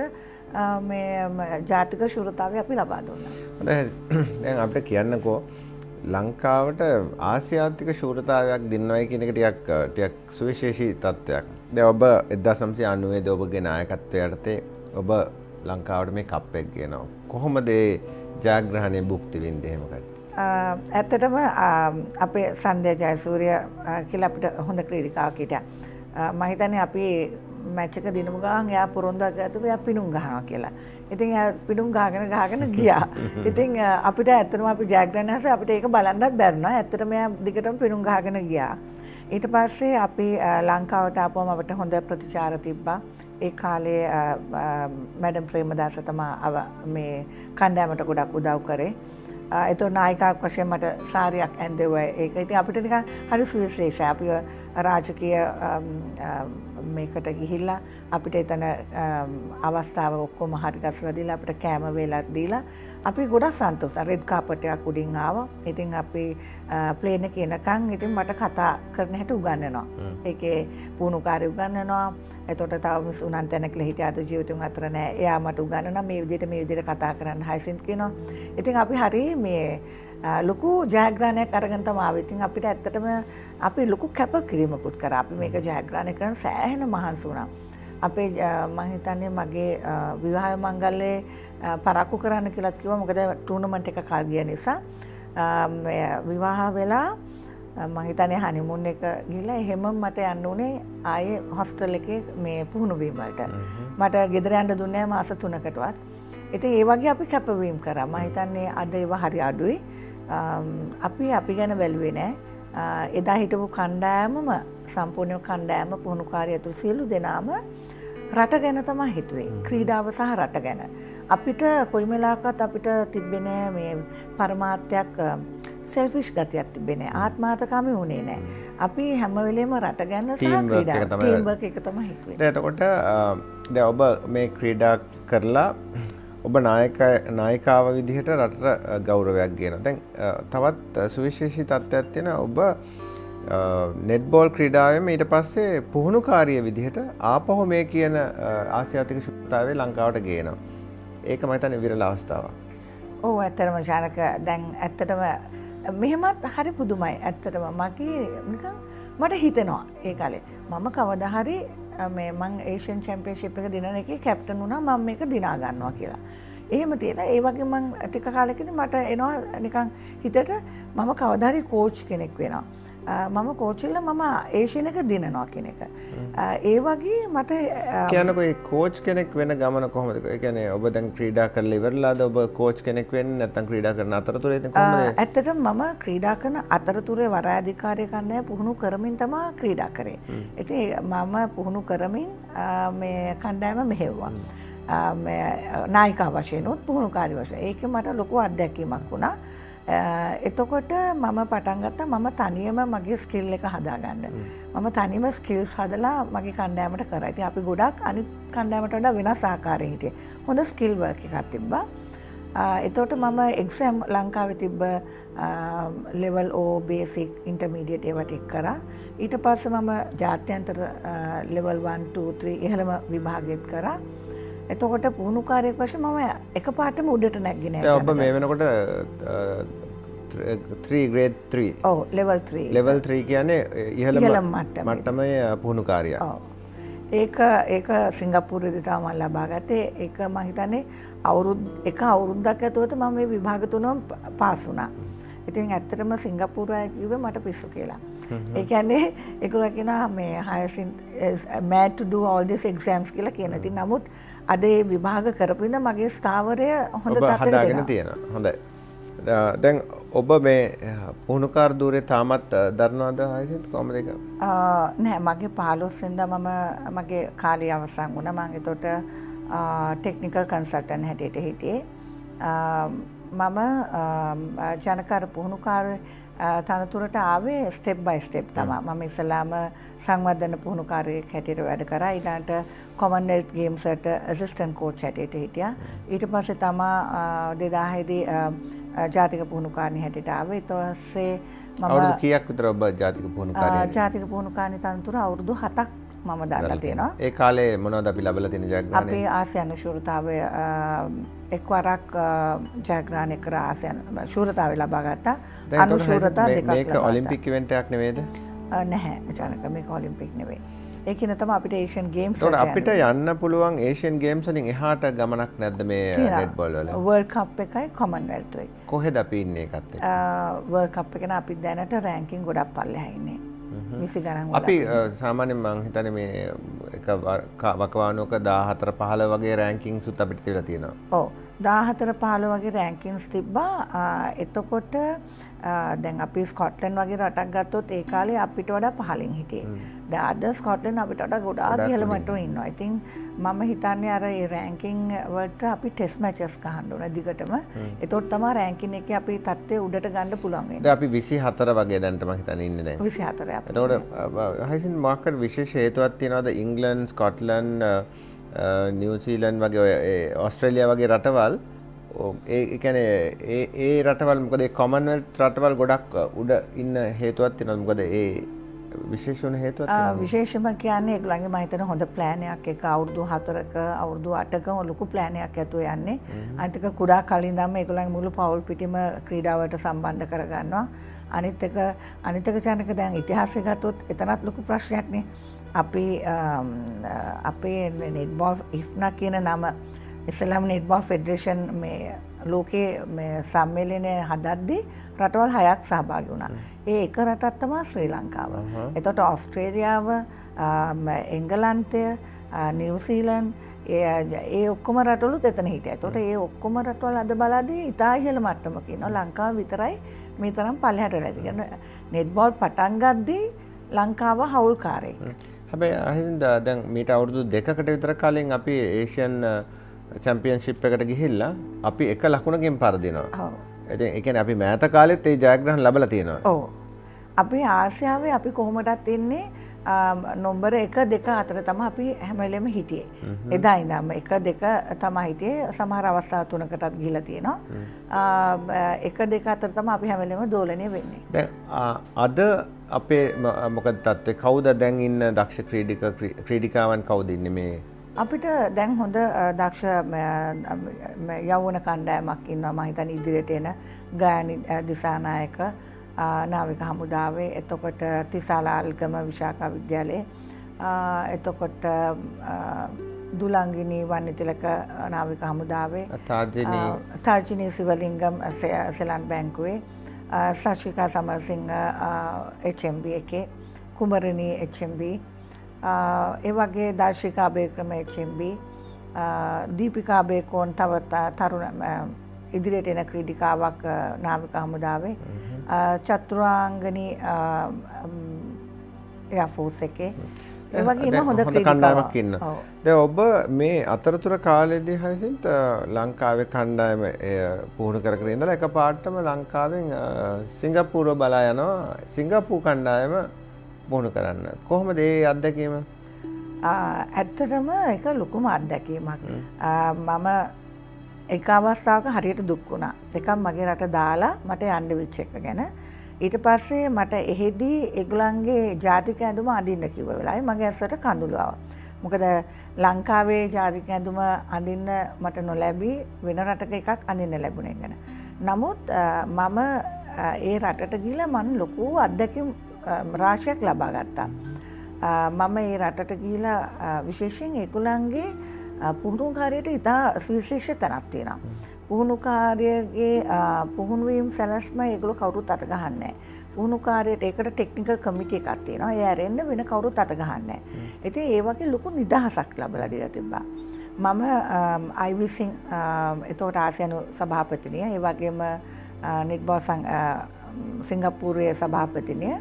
මේ ජාතික ශූරතාවය අපි ලබා දුන්නා. හොඳයි. දැන් අපිට කියන්නකෝ ලංකාවට ආසියාතික ශූරතාවයක් දෙන්නවයි කියන එක ටිකක් සුවිශේෂී තත්ත්වයක්. දැන් ඔබ 1990 ඔබගේ නායකත්වය යටතේ ඔබ ලංකාවට මේ කප් එක ගෙනවා. කොහොමද ඒ ජයග්‍රහණය භුක්ති විඳින්නේ එහෙම කට්ටිය? ඇත්තටම අපේ සන්ධ්‍යා ජයසූරිය කියලා අපිට හොඳ ක්‍රීඩිකාවක් හිටියා. මම හිතන්නේ අපි මැච් එක දිනමු ගාන එයා පොරොන්දුවක් ගත්තා එයා පිණුම් ගහනවා කියලා. ඉතින් එයා පිණුම් ගහගෙන ගියා. ඉතින් අපිට ඇත්තටම අපි ජයග්‍රහණය හැස අපිට ඒක බලන්නත් බැරිනවා. ඇත්තටම එයා දිගටම පිණුම් ගහගෙන ගියා. ඊට පස්සේ අපි ලංකාවට ආපුවම අපිට හොඳ ප්‍රතිචාර තිබ්බා. ඒ කාලේ මැඩම් ප්‍රේමදාස තමයි මේ කණ්ඩායමට ගොඩක් උදව් කරේ. එතකොට නායිකාවක් වශයෙන් මට සාරියක් ඇන්දෙව්වා. ඒක ඉතින් අපිට නිකන් හරි සුවිශේෂයි. අපි රාජකීය මේකට ගිහිල්ලා අපිට එතන අවස්ථාව ඔක්කොම හරි ගස්සලා දීලා අපිට කෑම වේලක් දීලා අපි ගොඩක් සන්තෝෂයි. රෙඩ් කාපට් එකක් උඩින් ආවා. ඉතින් අපි ප්ලේන් එකේ එනකන් ඉතින් මට කතා කරන හැටි උගන්වනවා. ඒකේ පුහුණුකාරය උගන්වනවා. එතකොට තව මිස් උනන්ත තැනකලා හිටිය අද ජීවිතුන් අතර නෑ. එයා මට උගන්වනවා මේ විදිහට කතා කරන්න හයිසින්ත් කියනවා. ඉතින් අපි හරි මේ ලොකු ජයග්‍රහණයක් අරගෙන තමයි ආවේ. ඉතින් අපිට ඇත්තටම අපි ලොකු කැපකිරීමකුත් කරා. අපි මේක ජයග්‍රහණය කරන්න සෑහෙන මහන්සි වුණා. අපේ මම හිතන්නේ මගේ විවාහ මංගල්‍යයේ පරක්කු කරන්න කියලාත් කිව්වා. මොකද ටූර්නමන්ට් එක කල් ගිය නිසා විවාහ වෙලා මම හිතන්නේ හනිමුන් එක ගිහලා එහෙම මට යන්න උනේ ආයේ හොස්ටල් එකේ මේ පුහුණු වීම වලට. මට ගෙදර යන්න දුන්නේ නැහැ මාස 3කටවත්. ඉතින් ඒ වගේ අපි කැපවීම කරා. මම හිතන්නේ අද ඒවා හරි අඩුයි. අපි ගැන බැලුවේ නෑ. එදා හිටපු කණ්ඩායමම සම්පූර්ණ කණ්ඩායම පුහුණුකාරය ඇතුළු සියලු දෙනාම රට ගැන තමයි හිතුවේ. ක්‍රීඩාව සහ රට ගැන. අපිට කොයි වෙලාවකත් අපිට තිබ්බේ නෑ මේ පරමාර්ථයක් සෙල්ෆිෂ් ගතියක් තිබ්බේ නෑ. ආත්මාර්ථකාමී වුණේ නෑ. අපි හැම වෙලේම රට ගැන සහ ක්‍රීඩාව ටීම් වර්ක් එක තමයි හිතුවේ. එතකොට දැන් ඔබ මේ ක්‍රීඩා කරලා ඔබ නායිකාව විදිහට රටට ගෞරවයක් ගෙන. දැන් තවත් සුවිශේෂී තත්ත්වයක් තියෙන ඔබ නෙට්බෝල් ක්‍රීඩාවෙම ඊට පස්සේ පුහුණුකාරිය විදිහට ආපහු මේ කියන ආසියාතික ශූරතාවය ලංකාවට ගේනවා. ඒක මම හිතන්නේ විරල අවස්ථාවක්. ඔව් ඇත්තටම ශානක දැන් ඇත්තටම මෙහෙමත් හරි පුදුමයි. ඇත්තටම මගේ නිකන් මට හිතෙනවා ඒ කාලේ මම කවදා හරි මං ඒෂියන් චැම්පියන්ෂිප් එක දිනන එකේ කැප්ටන් වුණා. මම මේක දිනා ගන්නවා කියලා. එහෙම තියලා ඒ වගේ මං ටික කාලෙකදී මට එනවා නිකන් හිතට මම කවදා හරි කෝච් කෙනෙක් වෙනවා. මම කෝච්illa මම ඒෂියන් එක දිනනවා කියන එක. ඒ වගේ මට කියන්නකෝ ඒ කෝච් කෙනෙක් වෙන ගමන කොහොමද? ඒ කියන්නේ ඔබ දැන් ක්‍රීඩා කරලා ඉවරලාද ඔබ කෝච් කෙනෙක් වෙන්නේ නැත්නම් ක්‍රීඩා කරන අතරතුරේ ඉතින් කොහොමද? ඇත්තටම මම ක්‍රීඩා කරන අතරතුරේ වරාධිකාරිය කන්නේ පුහුණු කරමින් තමයි ක්‍රීඩා කරේ. ඉතින් මම පුහුණු කරමින් මේ කණ්ඩායම මෙහෙව්වා. නායිකා වශයෙන් උත් පුහුණුකාරී වශයෙන්. ඒක මට ලොකු අත්දැකීමක් වුණා. එතකොට මම පටන් ගත්තා මම තනියම මගේ ස්කිල් එක හදාගන්න. මම තනියම ස්කිල්ස් හදලා මගේ කණ්ඩායමට කරා. ඉතින් අපි ගොඩක් අනිත් කණ්ඩායමට වඩා වෙනස් ආකාරයෙන් හිටියේ. හොඳ ස්කිල් වර්ක් එකක් තිබ්බා. එතකොට මම එක්සෑම් ලංකාවේ තිබ්බ ලෙවල් O බේසික් ඉන්ටර්මීඩියට් ඒවා ටික කරා. ඊට පස්සේ මම ජාත්‍යන්තර ලෙවල් 1 2 3 ඉහළම විභාගෙත් කරා. එතකොට පුහුණුකාරයෙක් වශයෙන් මම එකපාරටම උඩට නැග්ගේ නෑ. ඔබ මේ වෙනකොට 3 grade 3. ඔව් level 3. level 3 කියන්නේ ඉහළම මට්ටමේ පුහුණුකාරියක්. ඔව්. ඒක සිංගප්පූරුවේදී තමයි මම ලබා ගත්තේ. ඒක මම හිතන්නේ එක අවුරුද්දක් ඇතුළත මම මේ විභාග තුනම පාස් වුණා. ඉතින් ඇත්තටම සිංගප්පූරු අය කිව්වේ මට පිස්සු කියලා. ඒ කියන්නේ ඒගොල්ලෝ කියනවා මේ Hyacinth is mad to do all these exams කියලා කියන. ඉතින් නමුත් අද මේ විභාග කරපු ඉඳන් මගේ ස්ථාවරය හොඳ තත්ත්වයකට හදාගෙන තියෙනවා. හොඳයි. දැන් ඔබ මේ පුහුණුකාර ධූරේ තාමත් දරනවද Hyacinth කොහමද ඒක? නෑ මගේ 15 වෙනිදා මගේ කාලය අවසන් වුණා. මම එතකොට ටෙක්නිකල් කන්සල්ටන්ට් හැටියට හිටියේ. මම ජනකාර පුහුණුකාර තනතුරට ආවේ ස්ටෙප් බයි ස්ටෙප් තමයි. මම ඉස්සලාම සංවර්ධන පුහුණුකාරයෙක් හැටියට වැඩ කරා. ඊළඟට කොමන්වෙල්ත් ගේම්ස් වලට ඇසිස්ටන්ට් කෝච් හැටියට හිටියා. ඊට පස්සේ තමයි 2006 දී ජාතික පුහුණුකාරණි හැටියට ආවේ. ඊට පස්සේ මම අවුරුදු කීයක් විතර ඔබ ජාතික පුහුණුකාරයෙක්? ජාතික පුහුණුකාරණි තනතුර අවුරුදු 7ක් මම දාලා තියෙනවා. ඒ කාලේ මොනවද අපි ලැබලා තියෙන ජයග්‍රහණ? අපේ ආසියානු ශූරතාවය එක්වරක් ජයග්‍රහණය කර ආසියානු ශූරතාවය ලබා ගත්තා. අනු ශූරතා දෙකක් ලබා ගත්තා. මේක ඔලිම්පික් ඉවෙන්ට් එකක් නෙමෙයිද? නැහැ ජනක මේක ඔලිම්පික් නෙවෙයි. ඒකින තමයි අපිට ඒෂියන් ගේම්ස් වලට අපිට යන්න පුළුවන් ඒෂියන් ගේම්ස් වලින් එහාට ගමනක් නැද්ද මේ නෙට්බෝල් වල? වර්ල්ඩ් කප් එකයි කොමන්වෙල්ත් එකයි. කොහෙද අපි ඉන්නේ ඒකත් එක්ක? වර්ල්ඩ් කප් එකේ අපි දැනට රෑන්කින් ගොඩක් පල්ලෙහා ඉන්නේ. 20 ගණන් වල. අපි සාමාන්‍යයෙන් මම හිතන්නේ මේ එක වකවානුවක 14 15 වගේ රෑන්කින්ස් උත් අපිට තියලා තියෙනවා. ඔව් 14 15 වගේ රෑන්කින්ස් තිබ්බා. එතකොට දැන් අපි ස්කොට්ලන්ඩ් වගේ රටක් ගත්තොත් ඒ කාලේ අපිට වඩා පහළින් හිටියේ. දැන් අද ස්කොට්ලන්ඩ් අපිට වඩා ගොඩාක් ඉහළමට ඉන්නවා. ඉතින් මම හිතන්නේ අර ඒ රෑන්කින් වලට අපි ටෙස්ට් මැචස් ගහන්න ඕන දිගටම. එතකොට තමයි රෑන්කින් එකේ අපි තත්ත්වය උඩට ගන්න පුළුවන් වෙන්නේ. දැන් අපි 24 වගේ දැන්ට මම හිතන්නේ ඉන්නේ දැන්. 24 අපි. එතකොට Hyacinth මාකර් විශේෂ හේතුවක් තියනවාද? ඉංග්ලන්ඩ්, ස්කොට්ලන්ඩ්, නිව්සීලන්ඩ් වගේ ඕස්ට්‍රේලියා වගේ රටවල් ඒ කියන්නේ ඒ රටවල් මොකද ඒ කොමන්වෙල්ත් රටවල් ගොඩක් උඩ ඉන්න හේතුවක් තියෙනවා. මොකද ඒ විශේෂ වෙන හේතුවක් තියෙනවා. විශේෂම කියන්නේ ඒගොල්ලන්ගේ මම හිතන හොඳ ප්ලෑන් එකක් එක අවුරුදු 4ක අවුරුදු 8ක ලොකු ප්ලෑන් එකක් ඇතුව යන්නේ. අනිත් එක කුඩා කලින් ඉඳන්ම ඒගොල්ලන්ගේ මුළු පවුල් පිටිම ක්‍රීඩාවට සම්බන්ධ කරගන්නවා. අනිත් එක ජනක දැන් ඉතිහාසය ගත්තොත් එතනත් ලොකු ප්‍රශ්නයක් නේ. අපේ නෙට්බෝල් ඉෆ්නා කියන නම ඉස්ලාම් නෙට්බෝල් ෆෙඩරේෂන් මේ ලෝකයේ මේ සම්මේලනය හදද්දී රටවල් 6ක් සහභාගී වුණා. ඒ එක රටක් තමයි ශ්‍රී ලංකාව. එතකොට ඕස්ට්‍රේලියාව, එංගලන්තය, නිව්සීලන්ඩ් ඒ ඔක්කොම රටවලුත් එතන හිටියා. එතකොට ඒ ඔක්කොම රටවල් අද බලද්දී ඉතා ඉහළ මට්ටමක ඉන්නවා. ලංකාව විතරයි මේ තරම් පල්ලෙහාට නැති. කියන්නේ නෙට්බෝල් පටන් ගද්දී ලංකාව හවුල්කාරයෙක්. හැබැයි Hyacinth දැන් මීට අවුරුදු 2කට විතර කලින් අපි ඒෂියන් චැම්පියන්ෂිප් එකට ගිහිල්ලා අපි එක ලකුණකින් පරදිනවා. ඔව්. ඒ කියන්නේ අපි මෑත කාලෙත් ඒ ජයග්‍රහණ ලැබලා තියෙනවා. ඔව්. අපි ආසියාවේ අපි කොහොමදත් ඉන්නේ නම්බර 1 2 අතර තමයි අපි හැම වෙලෙම හිටියේ. එදා ඉඳන්ම 1 2 තමයි හිටියේ. සමහර අවස්ථා 3කටත් ගිහිලා තියෙනවා. 1 2 අතර තමයි අපි හැම වෙලෙම දෝලණය වෙන්නේ. දැන් අද අපේ මොකද තත්ත්වය? කවුද දැන් ඉන්න දක්ෂ ක්‍රීඩිකාවන් කවුද ඉන්නේ මේ? අපිට දැන් හොඳ දක්ෂ යෞවන කණ්ඩායමක් ඉන්නවා. මම හිතන්නේ ඉදිරියට එන ගායනි දිසානායක නාවික හමුදාවේ, එතකොට තිසාලාල්ගම විශාඛා විද්‍යාලයේ, එතකොට දුලංගිනී වන්නිතිලක නාවික හමුදාවේ, තර්ජිනී සිවලිංගම් සෙලන් බැංකුවේ, සශිකා සමරසිංහ HMB එකේ, කුමරණී HMB, ඒ වගේ දර්ශිකා බේක්‍රම HMB, දීපිකා බේකෝන් තව තරුණ ඉදිරියට එන ක්‍රීඩිකාවක් නාවික හමුදාවේ, චතුරාංගනී එයාෆෝස් එකේ. ඒ වගේම හොඳ කණ්ඩායමක් ඉන්නවා. දැන් ඔබ මේ අතරතුර කාලෙදී Hyacinth ලංකාවේ කණ්ඩායම පුහුණු කර ඉඳලා එකපාරටම ලංකාවෙන් සිංගප්පූරුව බලා යනවා සිංගප්පූරු කණ්ඩායම පුහුණු කරන්න. කොහොමද ඒ අත්දැකීම? ඇත්තටම ඒක ලොකුම අත්දැකීමක්. මම එක අවස්ථාවක හරියට දුක් වුණා. එකක් මගේ රට දාලා මට යන්න වෙච්ච එක ගැන. ඊට පස්සේ මට එහෙදී ඒගොල්ලන්ගේ ජාතික ඇඳුම අඳින්න කිව්ව වෙලාවේ මගේ ඇසට කඳුළු ආවා. මොකද ලංකාවේ ජාතික ඇඳුම අඳින්න මට නොලැබී වෙන රටක එකක් අඳින්න ලැබුණේ ගැන. නමුත් මම ඒ රටට ගිහලා මම ලොකු අත්දැකීම් රාශියක් ලබා ගත්තා. මම ඒ රටට ගිහලා විශේෂයෙන් ඒගොල්ලන්ගේ පුහුණුකාරයට ඉතා සුවිශේෂ තැනක් තියෙනවා. පුහුණුකාරයගේ පුහුණුවීම් සැලැස්ම ඒගොල්ලෝ කවුරුත් අත ගහන්නේ නැහැ. පුහුණුකාරයට ඒකට ටෙක්නිකල් කමිටි එකක් තියෙනවා. ඒ ඇරෙන්න වෙන කවුරුත් අත ගහන්නේ නැහැ. ඉතින් ඒ වගේ ලොකු නිදහසක් ලැබලා දීලා තිබ්බා. මම Wijesinghe එතකොට ආසියානු සභාපතිනිය, ඒ වගේම නෙට්බෝල් සිංගප්පූරුවේ සභාපතිනිය.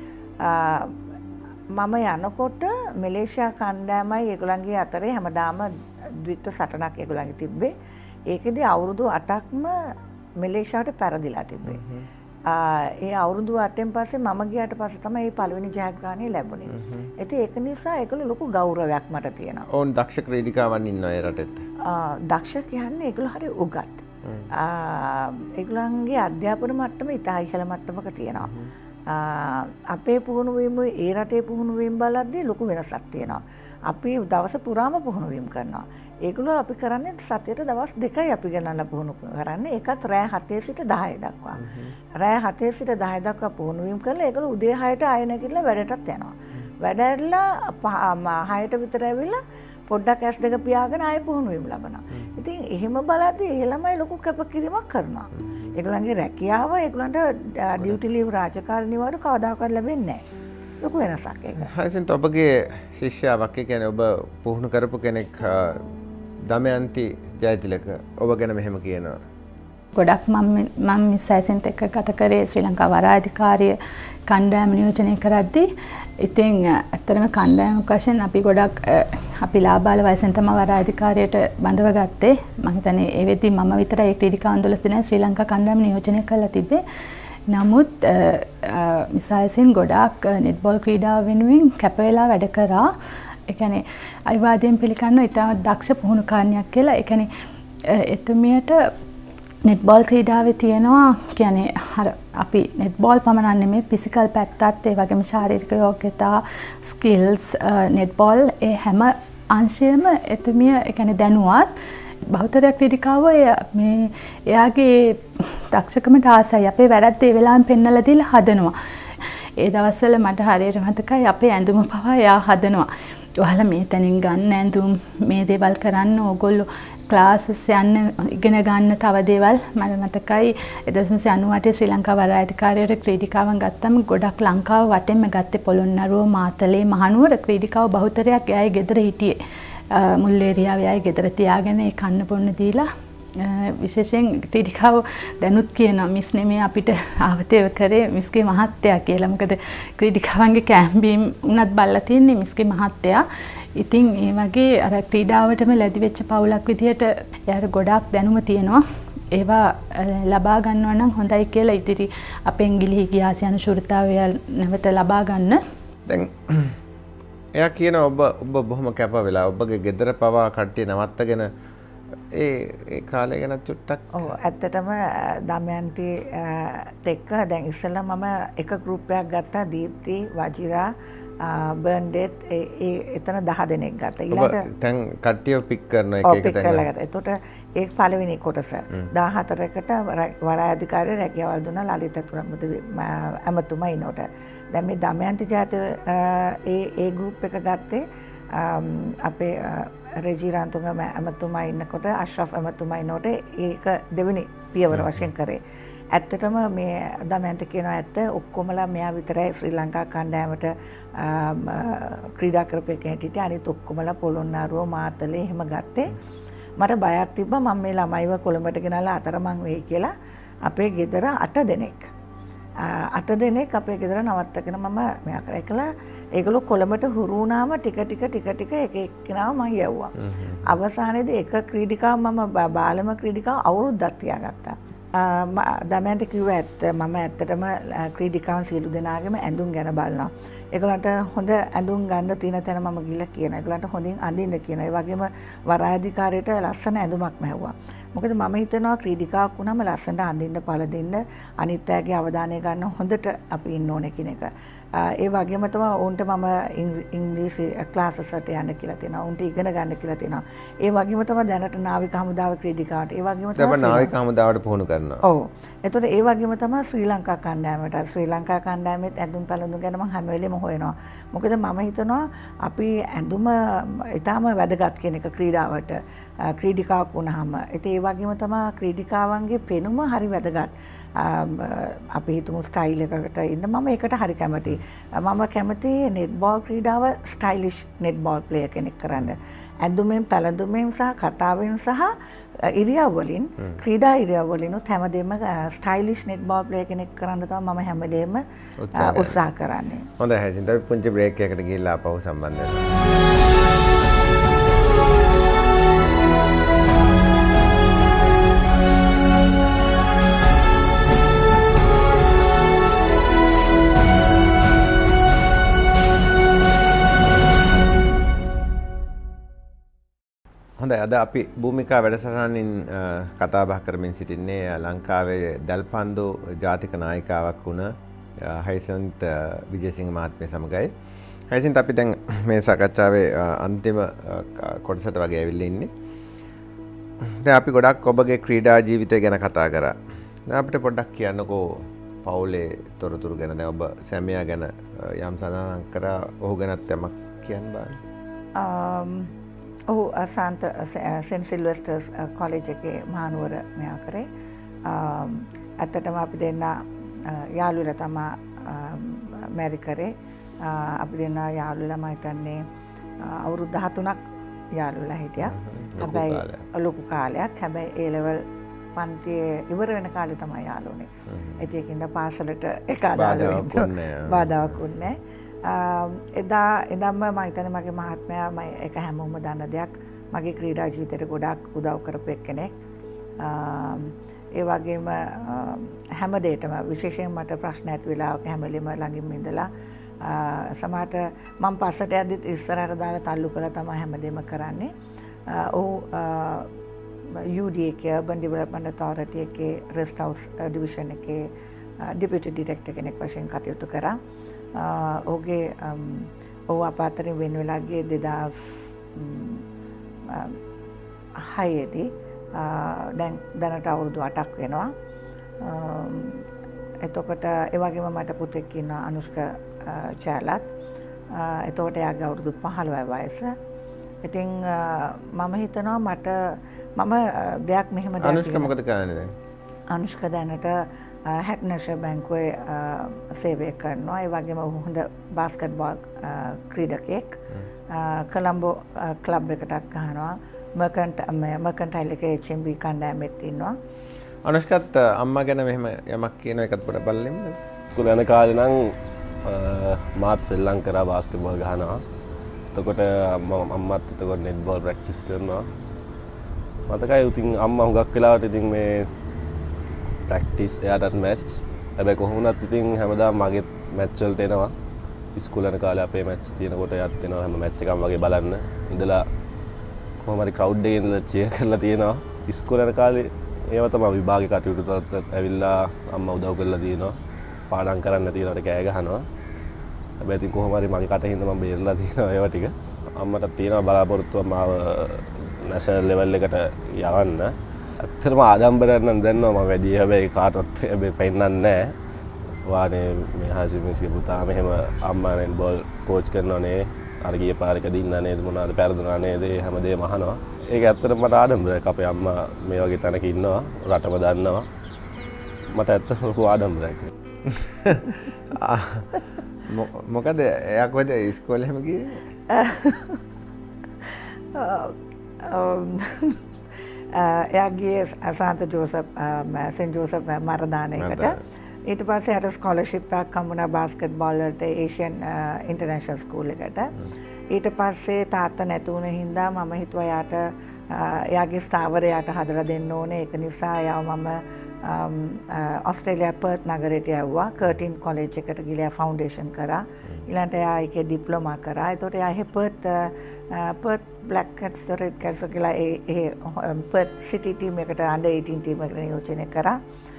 මම යනකොට මැලේසියා කණ්ඩායමයි ඒගොල්ලන්ගේ අතරේ හැමදාම ද්විත්ව සටනක් ඒගොල්ලන්ගේ තිබ්බේ. ඒකෙදි අවුරුදු 8ක්ම මැලේසියාවට පැරදිලා තිබ්බේ. ඒ අවුරුදු 8න් පස්සේ මම ගියාට පස්සේ තමයි මේ පළවෙනි ජයග්‍රහණය ලැබුණේ. ඉතින් ඒක නිසා ඒගොල්ලෝ ලොකු ගෞරවයක් මට තියෙනවා. ඕන් දක්ෂ ක්‍රීඩිකාවන් ඉන්නවා ඒ රටෙත්. දක්ෂ කියන්නේ ඒගොල්ලෝ හරි උගත්. ඒගොල්ලන්ගේ අධ්‍යාපන මට්ටම ඉතා ඉහළ මට්ටමක තියෙනවා. අපේ පුහුණුවීම ඒ රටේ පුහුණුවීම් බලද්දී ලොකු වෙනසක් තියෙනවා. අපි දවස පුරාම පුහුණුවීම් කරනවා. ඒගොල්ලෝ අපි කරන්නේ සතියට දවස් 2යි අපි ගණන්ලා පුහුණු කරන්නේ. ඒකත් රෑ 7 සිට 10 දක්වා. රෑ 7 සිට 10 දක්වා පුහුණුවීම් කරලා ඒගොල්ලෝ උදේ 6ට ආයෙ නැගිටලා වැඩටත් යනවා. වැඩ ඇරලා 6ට විතර ඇවිල්ලා පොඩ්ඩක් ඇස් දෙක පියාගෙන ආයෙ පුහුණුවීම් ලබනවා. ඉතින් එහෙම බලද්දී ඒ ළමයි ලොකු කැපකිරීමක් කරනවා. ඒගොල්ලන්ගේ රැකියාව ඒගොල්ලන්ට ඩියුටි ලීව් රාජකාරී නිවාඩු කවදාකවත් ලැබෙන්නේ නැහැ. ලොකු වෙනසක් ඒක. Hyacinth ඔබගේ ශිෂ්‍යාවක් කියන්නේ ඔබ පුහුණු කරපු කෙනෙක් දමයන්ති ජයතිලක ඔබ ගැන මෙහෙම කියනවා. ගොඩක් මම මිස් Hyacinth එක්ක ගත කරේ ශ්‍රී ලංකා වරාධිකාරිය කණ්ඩායම නියෝජනය කරද්දී ඉතින් ඇත්තටම කණ්ඩායමක් වශයෙන් අපි ගොඩක් අපි ලාබාල වයසෙන් තමයි වරාධිකාරියට බඳව ගත්තේ. මම හිතන්නේ ඒ වෙද්දි මම විතරයි ඒ ක්‍රීඩිකා 12 දෙනා ශ්‍රී ලංකා කණ්ඩායම නියෝජනය කරලා තිබ්බේ. නමුත් මිස් Hyacinth ගොඩාක් නෙට්බෝල් ක්‍රීඩාව වෙනුවෙන් කැප වෙලා වැඩ කරා. ඒ කියන්නේ අවිවාදයෙන් පිළිගන්න ඉතාමත් දක්ෂ පුහුණුකාරණියක් කියලා. ඒ කියන්නේ එතුමියට නෙට්බෝල් ක්‍රීඩාවේ තියෙනවා කියන්නේ අපි නෙට්බෝල් පමණක් නෙමෙයි ෆිසිකල් පැත්තත් ඒ වගේම ශාරීරික යෝග්‍යතා ස්කිල්ස් නෙට්බෝල් ඒ හැම අංශයෙම එතුමිය ඒ කියන්නේ දැනුවත් බහුතරය ක්‍රීඩිකාව මේ එයාගේ දක්ෂකමට ආසයි අපේ වැරද්ද ඒ වෙලාවෙන් පෙන්නලා දීලා හදනවා. ඒ දවස්වල මට හරියට මතකයි අපේ ඇඳුම පවා එයා හදනවා. ඔයාලා මේ තැනින් ගන්න ඇඳුම් මේ දේවල් කරන්න ඕගොල්ලෝ ක්ලාසස් යන්න ඉගෙන ගන්න තව දේවල් මට මතකයි 1998 ශ්‍රී ලංකා වරාධිකාරියට ක්‍රීඩිකාවන් ගත්තම ගොඩක් ලංකාව වටෙන්ම ගත්තේ පොළොන්නරුව මාතලේ මහනුවර ක්‍රීඩිකාව බහුතරයක් එයාගේ ගෙදර හිටියේ මුල්ලේරියාවේ එයාගේ ගෙදර තියාගෙන ඒ කන්න බොන්න දීලා විශේෂයෙන් ක්‍රීඩිකාව දැනුත් කියනවා මිස් නෙමෙයි අපිට ආවතේ කරේ මිස්ගේ මහත්තයා කියලා. මොකද ක්‍රීඩිකාවන්ගේ කැම්බීම් උනත් බල්ලා තියන්නේ මිස්ගේ මහත්තයා. ඉතින් ඒ වගේ අර ක්‍රීඩාවටම ලැබි වෙච්ච පවුලක් විදියට එයාට ගොඩාක් දැනුම තියෙනවා. ඒවා ලබා ගන්නවා නම් හොඳයි කියලා ඉතිරි අපෙන් ගිලිහි ගිය ආසියානු ශුරතාවය නැවත ලබා ගන්න. දැන් එයා කියන ඔබ බොහොම කැප වෙලා ඔබගේ ගෙදර පවා කට්ටිය නවත්තගෙන ඒ කාලේ ගැන චුට්ටක්. ඔව් ඇත්තටම දමයන්ති එක්ක දැන් ඉස්සෙල්ලා මම එක ගෲප් එකක් ගත්තා දීප්ති වජිරා බර්න්ඩෙත් එතන 10 දෙනෙක් ගත්තා. ඊළඟට දැන් කට්ටිය පික් කරන එක එක තැන. එතකොට ඒක පළවෙනි කොටස 14කට වරාධිකාරිය රැකියාවල් දුන්නා ලලිත ඇමතුමා ඉනෝට. දැන් මේ දමයන්ති ජාත ඒ ගෲප් එක ගත්තේ අපේ රෙජිරාන්තුංග ඇමතුමා ඉන්නකොට අශ්රෆ් ඇමතුමා ඉන්නකොට ඒක දෙවෙනි පියවර වශයෙන් කරේ. ඇත්තටම මේ දමයන්ති කියන ඇත්ත ඔක්කොමලා මෙයා විතරයි ශ්‍රී ලංකා කණ්ඩායමට ක්‍රීඩා කරපු කෙනෙක්. අනිත් ඔක්කොමලා පොළොන්නරුව මාතලේ එහෙම ගත්තේ. මට බයක් තිබ්බා මම මේ ළමයිව කොළඹට ගෙනල්ලා අතරමං වෙයි කියලා. අපේ ගෙදර 8 දෙනෙක් 8 දෙනෙක් අපේ ගෙදර නවත්තගෙන මම මෙයා කරා කළා. ඒගොල්ලෝ කොළඹට හුරු වුණාම ටික ටික එක එක්කෙනාව මම යවුවා. අවසානයේදී එක ක්‍රීඩිකාව මම බාලම ක්‍රීඩිකාව අවුරුද්දක් තියාගත්තා. දමයන්ට කිව්වා ඇත්ත මම ඇත්තටම ක්‍රීඩිකාවන් සියලු දෙනාගේම ඇඳුම් ගැන බලනවා. ඒගොල්ලන්ට හොඳ ඇඳුම් ගන්න තියෙන තැන මම ගිහලා කියනවා. ඒගොල්ලන්ට හොඳින් අඳින්න කියනවා. ඒ වගේම වරායධිකාරියට ලස්සන ඇඳුමක් මැහුවා. මොකද මම හිතනවා ක්‍රීඩිකාවක් වුණාම ලස්සනට අඳින්න පළදින්න අනිත් අයගේ අවධානය ගන්න හොඳට අපි ඉන්න ඕනේ කියන එක. ඒ වගේම තමයි උන්ට මම ඉංග්‍රීසි ක්ලාසස් වලට යන්න කියලා තියෙනවා. උන්ට ඉගෙන ගන්න කියලා තියෙනවා. ඒ වගේම තමයි දැනට නාවික හමුදාව ක්‍රීඩිකාවට. ඒ වගේම තමයි නාවික හමුදාවට පුහුණු කරනවා. ඔව්. එතකොට ඒ වගේම තමයි ශ්‍රී ලංකා කණ්ඩායමට ශ්‍රී ලංකා කණ්ඩායමෙත් ඇඳුම් පැළඳුම් ගැන මම හැම වෙලෙම හොයනවා. මොකද මම හිතනවා අපි ඇඳුම ඊටාම වැදගත් කියන එක ක්‍රීඩාවට ක්‍රීඩිකාවක් වුණාම. ඒ වගේම තමයි ක්‍රීඩිකාවන්ගේ පෙනුම හරි වැදගත්. අපි හිතමු ස්ටයිල් එකකට ඉන්න මම ඒකට හරි කැමතියි. මම කැමති නෙට්බෝල් ක්‍රීඩාව ස්ටයිලිෂ් නෙට්බෝල් ප්ලේයර් කෙනෙක් කරන්න. ඇඳුමෙන් පැළඳුමෙන් සහ කතාවෙන් සහ ඉරියව් වලින් ක්‍රීඩා ඉරියව් වලිනුත් හැමදේම ස්ටයිලිෂ් නෙට්බෝල් ප්ලේයර් කෙනෙක් කරන්න තමයි මම හැම වෙලේම උත්සාහ කරන්නේ. හොඳයි හැසින්. අපි පුංචි බ්‍රේක් එකකට ගිහිල්ලා ආපහු සම්බන්ධ වෙනවා. හොඳයි අද අපි භූමිකා වැඩසටහනින් කතා බහ කරමින් සිටින්නේ ලංකාවේ දැල්පන්දු ජාතික නායිකාවක් වුණ හයිසන්ත් විජේසිංහ මහත්මිය සමගයි. හයිසන්ත් අපි දැන් මේ සාකච්ඡාවේ අන්තිම කොටසට වගේ ඇවිල්ලා ඉන්නේ. දැන් අපි ගොඩක් ඔබගේ ක්‍රීඩා ජීවිතය ගැන කතා කරා. දැන් අපිට පොඩ්ඩක් කියන්නකෝ පවුලේ තොරතුරු ගැන. දැන් ඔබ සැමියා ගැන යම් සඳහන් කරා. ඔහු ගැනත් යමක් කියන්න බෑ. ඔහු සෙන්ට් සිල්වෙස්ටර්ස් කොලෙජ් එකේ මහනුවර මෙයා කරේ. ඇත්තටම අපි දෙන්න යාළු වෙලා තමයි මැරි කරේ. අපි දෙන්න යාළු වෙලා මම හිතන්නේ අවුරුදු 13ක් යාළු වෙලා හිටියා. හැබැයි ලොකු කාලයක්. හැබැයි ඒ ලෙවල් පන්තියේ ඉවර වෙන කාලේ තමයි යාළු වුනේ. ඒකෙන්ද පාසලට එක අදාළ බාධාවක් වුණේ. එදාම මම හිතන්නේ මගේ මහත්මයා මම ඒක හැමෝම දන්න දෙයක් මගේ ක්‍රීඩා ජීවිතේට ගොඩාක් උදව් කරපු එක්කෙනෙක්. ඒ වගේම හැම දෙයකම විශේෂයෙන් මට ප්‍රශ්න ඇති වෙලාවක හැම වෙලෙම ළඟින්ම ඉඳලා සමහරට මම පස්සට යද්දිත් ඉස්සරහට දාලා තල්ලු කරලා තමයි හැමදේම කරන්නේ. ඔහු UD එකේ Urban Development Authority එකේ Rest House Division එකේ Deputy Director කෙනෙක් වශයෙන් කටයුතු කරා. ඔහුගේ ඔහු අප අතරින් වෙන වෙලා ගියේ 2006 දී. දැන් දැනට අවුරුදු 8ක් වෙනවා. එතකොට ඒ වගේම මට පුතෙක් ඉන්නවා අනුෂ්ක චාලත්. එතකොට එයාගේ අවුරුදු 15යි වයස. ඉතින් මම හිතනවා මම දෙයක් මෙහෙම දෙයක් අනුෂ්ක මොකද කරන්නේ දැන්? අනුෂ්ක දැනට හැට්නර්ෂර් බැංකුවේ සේවය කරනවා. ඒ වගේම හොඳ බාස්කට්බෝල් ක්‍රීඩකයෙක්. කොළඹ ක්ලබ් එකටත් ගහනවා. මර්කන්ටයිල් එකේ HMB කණ්ඩායමෙත් ඉන්නවා. අනුෂ්කත් අම්මා ගැන මෙහෙම යමක් කියන එකත් පොඩ්ඩක් බලන්න. ස්කූල් යන කාලේ නම් මාත් සෙල්ලම් කරා බාස්කට්බෝල් ගහනවා. එතකොට අම්මත් එතකොට නෙට්බෝල් ප්‍රැක්ටිස් කරනවා. මතකයි ඉතින් අම්මා හුඟක් වෙලාවට ඉතින් මේ ප්‍රැක්ටිස් එයාටත් මැච්. හැබැයි කොහොමුණත් ඉතින් හැමදාම මගෙත් මැච් වලට එනවා. ඉස්කෝල යන කාලේ අපේ මැච් තියෙනකොට එයාත් එනවා හැම මැච් එකම වගේ බලන්න. ඉඳලා කොහොම හරි ක්‍රවුඩ් එකේ ඉඳලා චියර් කරලා තියෙනවා. ඉස්කෝල යන කාලේ ඒව තමයි විභාගේ කටයුතු වලට ඇවිල්ලා අම්මා උදව් කරලා තියෙනවා. පාඩම් කරන්න තියෙනවට කෑ ගහනවා. හැබැයි ඉතින් කොහොම හරි මගේ කටින් මම බේරලා තියෙනවා ඒවා ටික. අම්මට තියෙනවා බලාපොරොත්තුව මාව නැෂනල් ලෙවල් එකට යවන්න. ඇත්තටම ආඩම්බරයක් නම් දැනනවා මම වැඩි හැබැයි කාටවත් හැබැයි පෙන්නන්නේ නැහැ. වානේ මේ හාසිමිස්ගේ පුතා මෙහෙම අම්මා නෙට්බෝල් කෝච් කරනවානේ. අර ගිය පාරක දින්නා නේද මොනවාද පෙරදුනා නේද හැමදේම අහනවා. ඒක ඇත්තටම මට ආඩම්බරයක්. අපේ අම්මා මේ වගේ තැනක ඉන්නවා. රටම දන්නවා. මට ඇත්තටම ලොකු ආඩම්බරයක්. මොකද එයා කොහෙද ඉස්කෝලේ හැම ගියේ? එයා ගියේ සාන්ත ජෝසප් සෙන්ට් ජෝසප් මරදානයකට. ඊට පස්සේ අර ස්කෝලර්ෂිප් එකක් හම්බුණා බාස්කට්බෝල් වලට ඒෂියන් ඉන්ටර්නැෂනල් ස්කූල් එකට. ඊට පස්සේ තාත්තා නැති වුණ හින්දා මම හිතුවා එයාගේ ස්ථාවරයට හදලා දෙන්න ඕනේ. ඒක නිසා එයාව මම ඔස්ට්‍රේලියා පර්ත් නගරයට යවුවා. කර්ටින් කොලෙජ් එකට ගිහලා ෆවුන්ඩේෂන් කරා. ඊළඟට එයා ඒකේ ඩිප්ලෝමා කරා. ඒතකොට එයා එහෙ Perth Black Cats Red Cats කියලා ඒ පර්ත් සිටි ටීම් එකට අන්ඩර් 18 ටීම් එකට නියෝජනය කරා.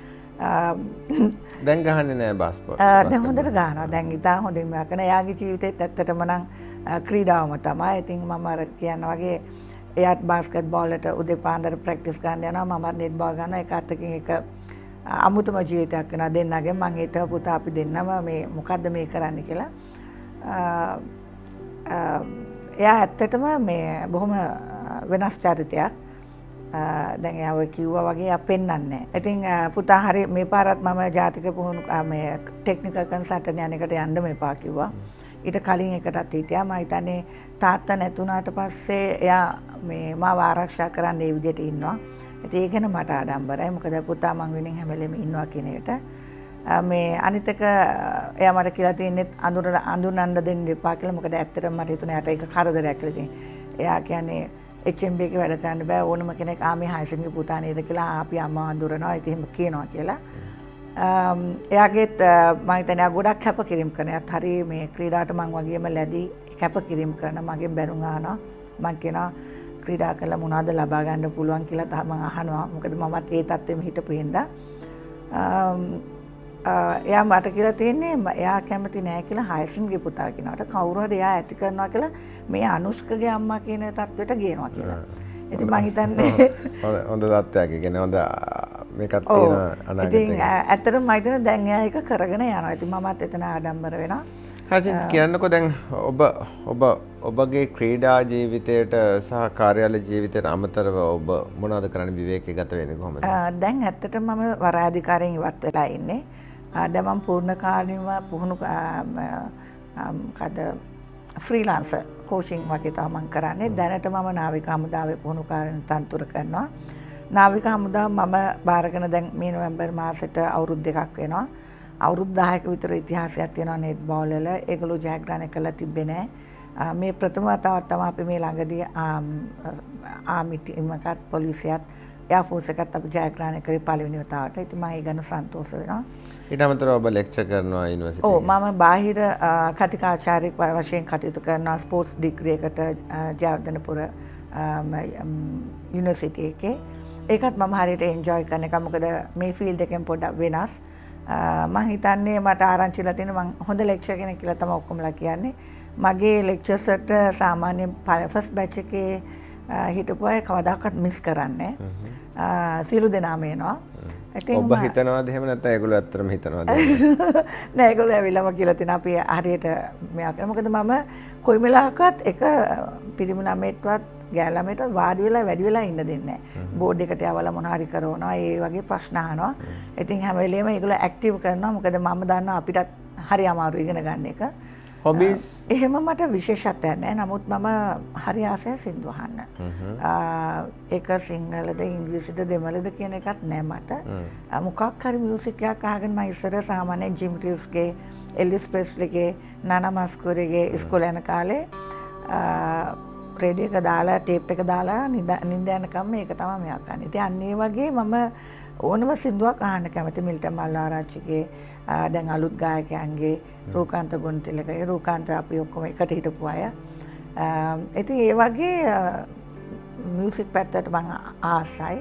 දැන් ගහන්නේ නැහැ බාස්කට්බෝල්. දැන් හොඳට ගහනවා. දැන් ඉතා හොඳින්ම කරන. එයාගේ ජීවිතේත් ඇත්තටම නම් ක්‍රීඩාවම තමයි. ඉතින් මම අර කියන වගේ එයාත් බාස්කට්බෝල් වලට උදේ පාන්දර ප්‍රැක්ටිස් කරන්න යනවා. මම නෙට් බෝල් ගන්නවා. ඒක අතකින් එක අමුතුම ජීවිතයක් වෙනවා දෙන්නගෙන්. මම හිතුවා පුතා අපි දෙන්නම මේ මොකද්ද මේ කරන්න කියලා. එයා ඇත්තටම මේ බොහොම වෙනස් චරිතයක්. දැන් එයා ඔය කිව්වා වගේ එයා පෙන්වන්නේ නැහැ. ඉතින් පුතා හරි මේ පාරත් මම ජාතික පුහුණු මේ ටෙක්නිකල් කන්සල්ටන්ට් යන්නේකට යන්න මෙපා කිව්වා. ඊට කලින් එකටත් හිටියා. මම හිතන්නේ තාත්තා නැතුණාට පස්සේ එයා මේ මාව ආරක්ෂා කරන්න ඒ විදිහට ඉන්නවා. ඉතින් ඒක ගැන මට ආඩම්බරයි. මොකද පුතා මං වෙනින් හැම වෙලෙම ඉන්නවා කියන එකට. මේ අනිත් එක එයා මට කියලා තියන්නේ අඳුනන්න දෙන්න එපා කියලා. මොකද ඇත්තටම මට හිතුණා යට ඒක කරදරයක් කියලා තියෙන. එයා කියන්නේ HMB එකේ වැඩ කරන්න බෑ ඕනම කෙනෙක් මේ හයිසින්ගේ පුතා නේද කියලා අපි අම්මා අඳුරනවා. ඉතින් එහෙම කියනවා කියලා. එයාගේත් මම හිතන්නේ ගොඩක් කැපකිරීම කරන. එයාත් හරි මේ ක්‍රීඩාවට මං වගේම ලැබී කැපකිරීම කරන. මගෙන් බැනුම් අහනවා. මං කියනවා ක්‍රීඩා කළා මොනවද ලබා ගන්න පුළුවන් කියලා මම අහනවා. මොකද මමත් ඒ තත්ත්වෙම හිටපු හින්දා. එයා මට කියලා තියෙන්නේ එයා කැමති නෑ කියලා හයසින්ගේ පුතා කියනකට කවුරු හරි එයා ඇති කරනවා කියලා මේ අනුෂ්කගේ අම්මා කියන තත්ත්වයට ගේනවා කියලා. ඉතින් මං හිතන්නේ හොඳ තත්ත්වයක්. ඒ කියන්නේ හොඳ මේකක් තියෙන අනාගතේ. ඉතින් ඇත්තටම මම හිතන්නේ දැන් එයා ඒක කරගෙන යනවා. ඉතින් මමත් එතන ආඩම්බර වෙනවා. හසින් කියන්නකෝ දැන් ඔබගේ ක්‍රීඩා ජීවිතයට සහ කාර්යාල ජීවිතයට අමතරව ඔබ මොනවද කරන්නේ විවේකී ගත වෙන්නේ කොහොමද? දැන් ඇත්තටම මම වරාධිකාරියෙන් ඉවත් වෙලා ඉන්නේ. දැන් මම පූර්ණ කාලීනව පුහුණු ෆ්‍රීලාන්සර් කෝචින් වගේ තමයි මම කරන්නේ. දැනට මම නාවික හමුදාවේ පුහුණුකාරණ තනතුර කරනවා. නාවික හමුදාව මම බාරගෙන දැන් මේ නොවැම්බර් මාසෙට අවුරුදු 2ක් වෙනවා. අවුරුදු 10ක විතර ඉතිහාසයක් තියෙනවා නෙට් බෝල් වල. ඒගොල්ලෝ ජයග්‍රහණය කළා තිබ්බේ නෑ. මේ ප්‍රථම වතාවට තමයි අපි මේ ළඟදී ආමි ටීම් එකත් පොලිසියත් එයාෆෝස් එකත් අපි ජයග්‍රහණය කරේ පළවෙනි වතාවට. ඉතින් මම ඒ ගැන සන්තෝෂ වෙනවා. ඊට අමතරව ඔබ ලෙක්චර් කරනවා යුනිවර්සිටි එකේ. ඔව් මම බාහිර කතිකාචාර්යෙක් වශයෙන් කටයුතු කරනවා ස්පෝර්ට්ස් ඩිග්‍රී එකට ජයවර්ධනපුර යුනිවර්සිටි එකේ. ඒකත් මම හරියට එන්ජොයි කරන එක. මොකද මේ ෆීල්ඩ් එකෙන් පොඩ්ඩක් වෙනස්. මම හිතන්නේ මට ආරංචිලා තියෙන මම හොඳ ලෙක්චර් කෙනෙක් කියලා තමයි ඔක්කොමලා කියන්නේ. මගේ ලෙක්චර්ස් වලට සාමාන්‍ය ෆස්ට් බැච් එකේ හිටපු අය කවදාකවත් මිස් කරන්නේ නැහැ. සියලු දෙනාම එනවා. ඔබ හිතනවාද එහෙම නැත්නම් ඒගොල්ලෝ ඇත්තටම හිතනවාද? නෑ ඒගොල්ලෝ ඇවිල්ලාම කියලා තියෙනවා අපි හරියට මෙයා කරා. මොකද මම කොයි වෙලාවකවත් එක පිරිමි ළමයෙක්වත් ගෑල් ළමයෙක්වත් වාඩි වෙලා වැඩි වෙලා ඉන්න දෙන්නේ නැහැ. බෝඩ් එකට යවලා මොන හරි කරනවා. ඒ වගේ ප්‍රශ්න අහනවා. ඉතින් හැම වෙලේම ඒගොල්ලෝ ඇක්ටිව් කරනවා. මොකද මම දන්නවා අපිටත් හරි අමාරු ඉගෙන ගන්න එක. හොබීස් එහෙම මට විශේෂත්වයක් නැහැ. නමුත් මම හරි ආසයි සින්දු අහන්න. ඒක සිංහලද ඉංග්‍රීසිද දෙමළද කියන එකත් නෑ මට. මොකක් හරි මියුසික් එකක් අහගෙන මම ඉස්සර සාමාන්‍යයෙන් ජිම් රිල්ස්ගේ, එල්විස් ප්‍රෙස්ලිගේ, නානා මස්කෝරේගේ ඉස්කෝලේ යන කාලේ රේඩියෝ එක දාලා ටේප් එක දාලා නිින්ද යනකම් මේක තමයි මෙයා කරන්නේ. ඉතින් අන්න ඒ වගේ මම ඕනම සින්දුවක් අහන්න කැමති. මිල්ටන් මල්ලාරච්චිගේ දැන් අලුත් ගායකයන්ගේ රූකාන්ත ගුණතිලකගේ රූකාන්ත අපි ඔක්කොම එකට හිටපු අය. ඉතින් ඒ වගේ මියුසික් පැත්තට මම ආසයි.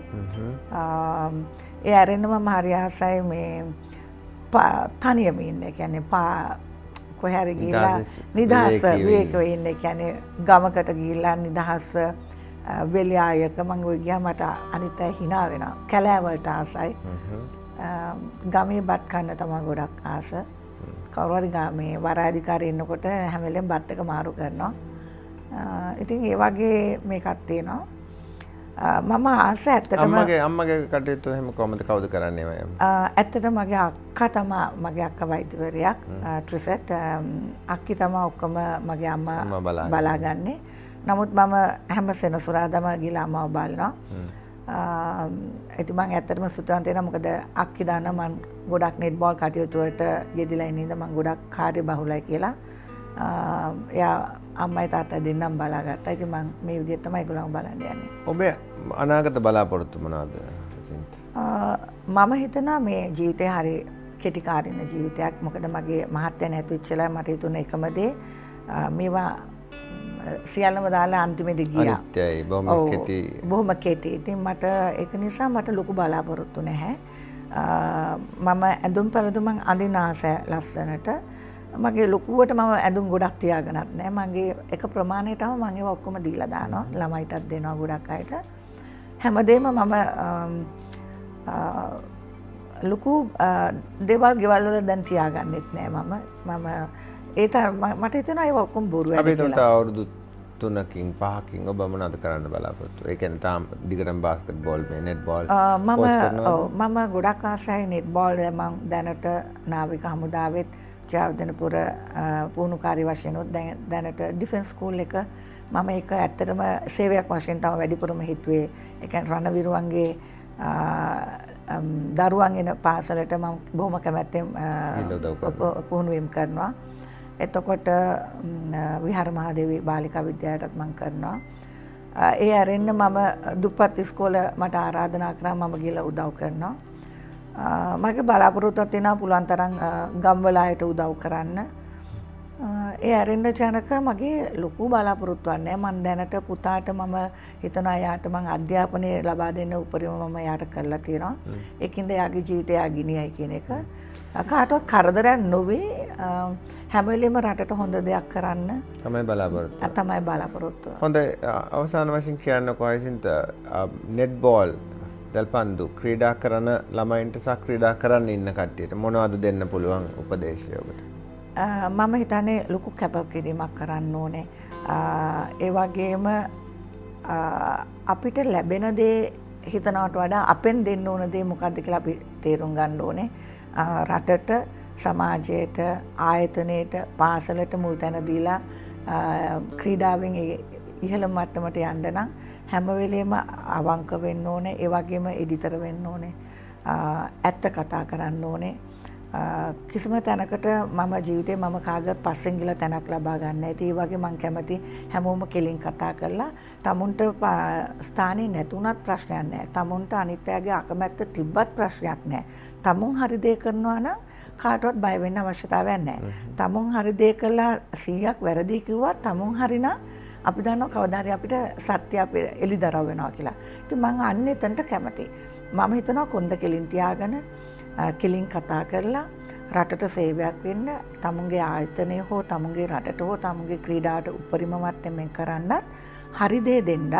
ඒ අරින්න මම හරි ආසයි මේ තනියම ඉන්න. කියන්නේ කොහේ හරි ගිහිල්ලා නිදහස විවේකව ඉන්න. කියන්නේ ගමකට ගිහිල්ලා නිදහස වෙලියායක මම ඔය ගියා මට අනිත් අය hina වෙනවා. කැලෑවලට ආසයි. ගමේ බත් කන්න තමයි ගොඩක් ආස. කවුරු හරි ගමේ වරාධිකාරී ඉන්නකොට හැම වෙලෙම බත් එක මාරු කරනවා. ඉතින් ඒ වගේ මේකක් තියෙනවා. මම ආස ඇත්තටම අම්මගේ කටයුතු එහෙම කොහොමද කවුද කරන්නේ මම? ඇත්තටම මගේ අක්කා තමයි මගේ අක්කා වෛද්‍යවරියක් ට්‍රිසෙට් අක්කි තමයි ඔක්කොම මගේ අම්මා බලාගන්නේ. නමුත් මම හැම සෙනසුරාදාම ගිහලා අම්මව බලනවා. ඉතින් මම ඇත්තටම සතුටුවන්ත වෙනවා මොකද අක්කි දාන මම ගොඩක් නෙට් බෝල් කටයුතු වලට යෙදිලා ඉන්න ඉඳන් මම ගොඩක් කාර්යබහුලයි කියලා එයා අම්මයි තාත්තයි දෙන්නම බලාගත්තා. ඉතින් මම මේ විදිහට තමයි ඒගොල්ලෝ බලන්න යන්නේ. ඔබේ අනාගත බලාපොරොත්තු මොනවද? මම හිතනවා මේ ජීවිතේ හරි කෙටි කාලින ජීවිතයක්. මොකද මගේ මහත්තයා නැති වෙච්චලා මට හිතුණ එකම දේ මේවා සියල්ලම දාලා අන්තිමේදී ගියා. අනිත්‍යයි බොහොම කෙටි. බොහොම කෙටි. ඉතින් මට ඒක නිසා මට ලොකු බලාපොරොත්තු නැහැ. මම ඇඳුම් පැළඳුම් අඳින ආස ලස්සනට. මගේ ලොකුවට මම ඇඳුම් ගොඩක් තියාගෙනත් නැහැ. මගේ එක ප්‍රමාණයටම මම ඒවා ඔක්කොම දීලා දානවා. ළමයිටත් දෙනවා ගොඩක් අයට. හැමදේම මම ලොකු දේවල් ගෙවල් වල දැන් තියාගන්නෙත් නැහැ මම ඒත මට හිතෙනවා ඒක ඔක්කොම බොරු වැඩ කියලා. අපි අවුරුදු 3කින් 5කින් ඔබ මොනවද කරන්න බලාපොරොත්තු? ඒ කියන්නේ තාම දිගටම බාස්කට් බෝල් මේ නෙට් බෝල් මම ගොඩක් ආසයි නෙට් බෝල් මම දැනට නාවික හමුදාවෙත් ජයවර්ධනපුර පුහුණුකාරී වශයෙන් දැනට ඩිෆෙන්ස් ස්කූල් එක මම ඒක ඇත්තටම සේවයක් වශයෙන් තමයි වැඩිපුරම හිතුවේ. ඒ කියන්නේ රණවිරුවන්ගේ දරුවන් එන පාසලට මම බොහොම කැමැත්තෙන් පුහුණුවීම් කරනවා. එතකොට විහාර මහදේවී බාලිකා විද්‍යාලයටත් මම කරනවා. ඒ ඇරෙන්න මම දුප්පත් ඉස්කෝල මට ආරාධනා කරා මම ගිහලා උදව් කරනවා. මගේ බලාපොරොත්තුවක් තියෙනවා පුළුවන් තරම් ගම්වල අයට උදව් කරන්න. ඒ ඇරෙන්න ජනක මගේ ලොකු බලාපොරොත්තුවක් නැහැ. මම දැනට පුතාට මම හිතනවා යාට මම අධ්‍යාපනය ලබා දෙන්න උපරිම මම යාට කරලා තියෙනවා. ඒකින්ද යාගේ ජීවිතය ගිනියයි කියන එක. කාටවත් කරදරයක් නොවේ. හැම වෙලෙම රටට හොඳ දෙයක් කරන්න තමයි බලාපොරොත්තුව. තමයි බලාපොරොත්තුව. හොඳයි අවසාන වශයෙන් කියන්නකෝ Hyacinth නෙට් බෝල් දල්පන්දු ක්‍රීඩා කරන ළමයින්ට සහ ක්‍රීඩා කරන්න ඉන්න කට්ටියට මොනවද දෙන්න පුළුවන් උපදේශය ඔබට? මම හිතන්නේ ලොකු කැපකිරීමක් කරන්න ඕනේ. ඒ වගේම අපිට ලැබෙන දේ හිතනවට වඩා අපෙන් දෙන්න ඕන දේ මොකක්ද කියලා අපි තේරුම් ගන්න ඕනේ. රටට, සමාජයට, ආයතනයට, පාසලට මුල් තැන දීලා ක්‍රීඩාවෙන් ඉහළ මට්ටමට යන්න නම් හැම වෙලෙම අවංක වෙන්න ඕනේ. ඒ වගේම එඩිතර වෙන්න ඕනේ. ඇත්ත කතා කරන්න ඕනේ. කිසිම තැනකට මම ජීවිතේ මම කාගවත් පස්සෙන් ගිහලා තැනක් ලබා ගන්න නැහැ. ඒ වගේ මම කැමති හැමෝම කෙලින් කතා කරලා තමුන්ට ස්ථානේ නැතුණත් ප්‍රශ්නයක් නැහැ. තමුන්ට අනිත් අයගේ අකමැත්ත තිබ්බත් ප්‍රශ්නයක් නැහැ. තමුන් හරි දේ කරනවා නම් කාටවත් බය වෙන්න අවශ්‍යතාවයක් නැහැ. තමුන් හරි දේ කළා 100ක් වැරදි කිව්වත් තමුන් හරි නම් අපි දන්නවා කවදා හරි අපිට සත්‍ය අපේ එළිදරව් වෙනවා කියලා. ඉතින් මම අන්න එතනට කැමතියි. මම හිතනවා කොන්ද කෙලින් තියාගෙන කෙලින් කතා කරලා රටට සේවයක් වෙන්න තමුන්ගේ ආයතනය හෝ තමුන්ගේ රටට හෝ තමුන්ගේ ක්‍රීඩාවට උපරිම මට්ටමින් කරන්නත් හරි දේ දෙන්නත්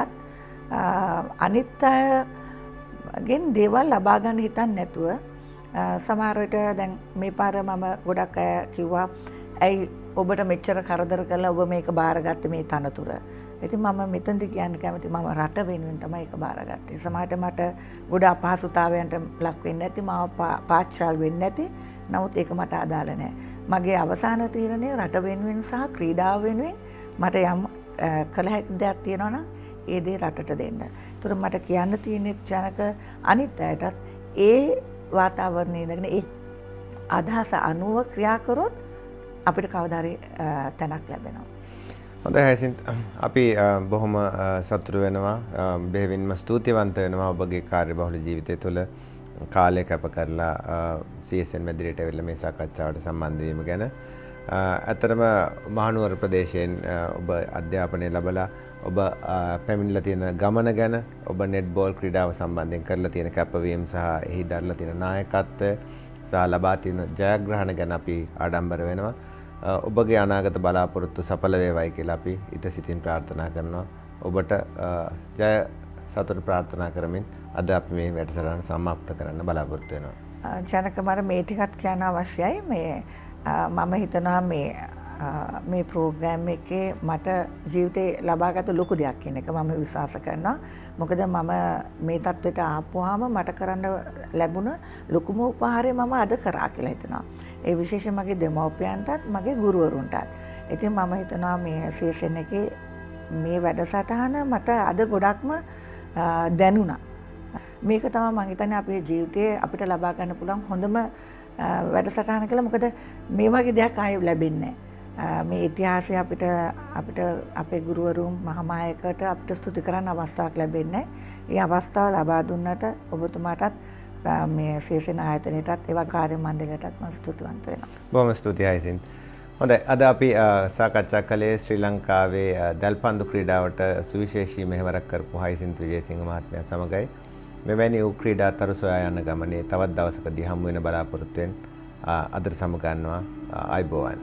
අනිත් අයගෙන් දේවල් ලබා ගන්න හිතන්නේ නැතුව සමහර විට දැන් මේ පාර මම ගොඩක් අය කිව්වා ඇයි ඔබට මෙච්චර කරදර කළා ඔබ මේක බාරගත්තේ මේ තනතුර. ඉතින් මම මෙතනදී කියන්න කැමති මම රට වෙනුවෙන් තමයි ඒක බාරගත්තේ. සමහරට මට ගොඩ අපහසුතාවයන්ට ලක් වෙන්නේ නැති මම පාච්චාල් වෙන්නේ නැති. නමුත් ඒක මට අදාළ නැහැ. මගේ අවසාන තීරණය රට වෙනුවෙන් සහ ක්‍රීඩාව වෙනුවෙන් මට යම් කළ හැකි දෙයක් තියෙනවා නම් ඒ දේ රටට දෙන්න. ඒතර මට කියන්න තියෙන්නේ ජනක අනිත් අයටත් ඒ වාතාවරණයේ ඉඳගෙන ඒ අදහස අනුව ක්‍රියා කරොත් අපිට කවදා හරි තැනක් ලැබෙනවා. හොඳයි Hyacinth අපි බොහොම සතුටු වෙනවා බෙහෙවින්ම ස්තුතිවන්ත වෙනවා ඔබගේ කාර්යබහුල ජීවිතය තුළ කාලය කැප කරලා CSN මැදිරියට ඇවිල්ලා මේ සාකච්ඡාවට සම්බන්ධ වීම ගැන. ඇත්තටම මහනුවර ප්‍රදේශයෙන් ඔබ අධ්‍යාපනය ලැබලා ඔබ පැමිණිලා තියෙන ගමන ගැන ඔබ නෙට් බෝල් ක්‍රීඩාව සම්බන්ධයෙන් කරලා තියෙන කැපවීම සහ එහි දරලා තියෙන නායකත්වය සහ ලබා තියෙන ජයග්‍රහණ ගැන අපි ආඩම්බර වෙනවා. ඔබගේ අනාගත බලාපොරොත්තු සඵල වේවායි කියලා අපි ඊට සිතින් ප්‍රාර්ථනා කරනවා. ඔබට ජය සතුට ප්‍රාර්ථනා කරමින් අද අපි මේ වැඩසටහන සමාප්ත කරන්න බලාපොරොත්තු වෙනවා. ජනක මට මේ ටිකත් කියන්න අවශ්‍යයි. මම හිතනවා මේ ප්‍රෝග්‍රෑම් එකේ මට ජීවිතේ ලබාගත ලොකු දෙයක් කියන එක මම විශ්වාස කරනවා. මොකද මම මේ තත්ත්වයට ආපුවාම මට කරන්න ලැබුණ ලොකුම උපහාරය මම අද කරා කියලා හිතනවා. ඒ විශේෂයෙන් මගේ දෙමව්පියන්ටත් මගේ ගුරුවරුන්ටත්. ඉතින් මම හිතනවා මේ CSN එකේ මේ වැඩසටහන මට අද ගොඩක්ම දැනුණා. මේක තමයි මම හිතන්නේ අපේ ජීවිතයේ අපිට ලබා ගන්න පුළුවන් හොඳම වැඩසටහන කියලා. මොකද මේ වගේ දෙයක් ආයෙ ලැබෙන්නේ නැහැ. මේ ඉතිහාසය අපිට අපේ ගුරුවරුන් මහාමායකට අපිට ස්තුති කරන්න අවස්ථාවක් ලැබෙන්නේ නැහැ. ඒ අවස්ථාව ලබා දුන්නට ඔබතුමාටත් මේ සේසන ආයතනයටත් ඒවා කාර්ය මණ්ඩලයටත් මම ස්තුතිවන්ත වෙනවා. බොහොම ස්තුතියි හයිසින්ත්. හොඳයි, අද අපි සාකච්ඡා කළේ ශ්‍රී ලංකාවේ දැල්පන්දු ක්‍රීඩාවට සුවිශේෂී මෙහෙවරක් කරපු හයිසින්ත් විජේසිංහ මහත්මයා සමගයි මෙවැනි වූ ක්‍රීඩා තරු සොයා යන ගමනේ තවත් දවසකදී හමු වෙන බලාපොරොත්තුවෙන් අදට සමගන්නවා. ආයුබෝවන්.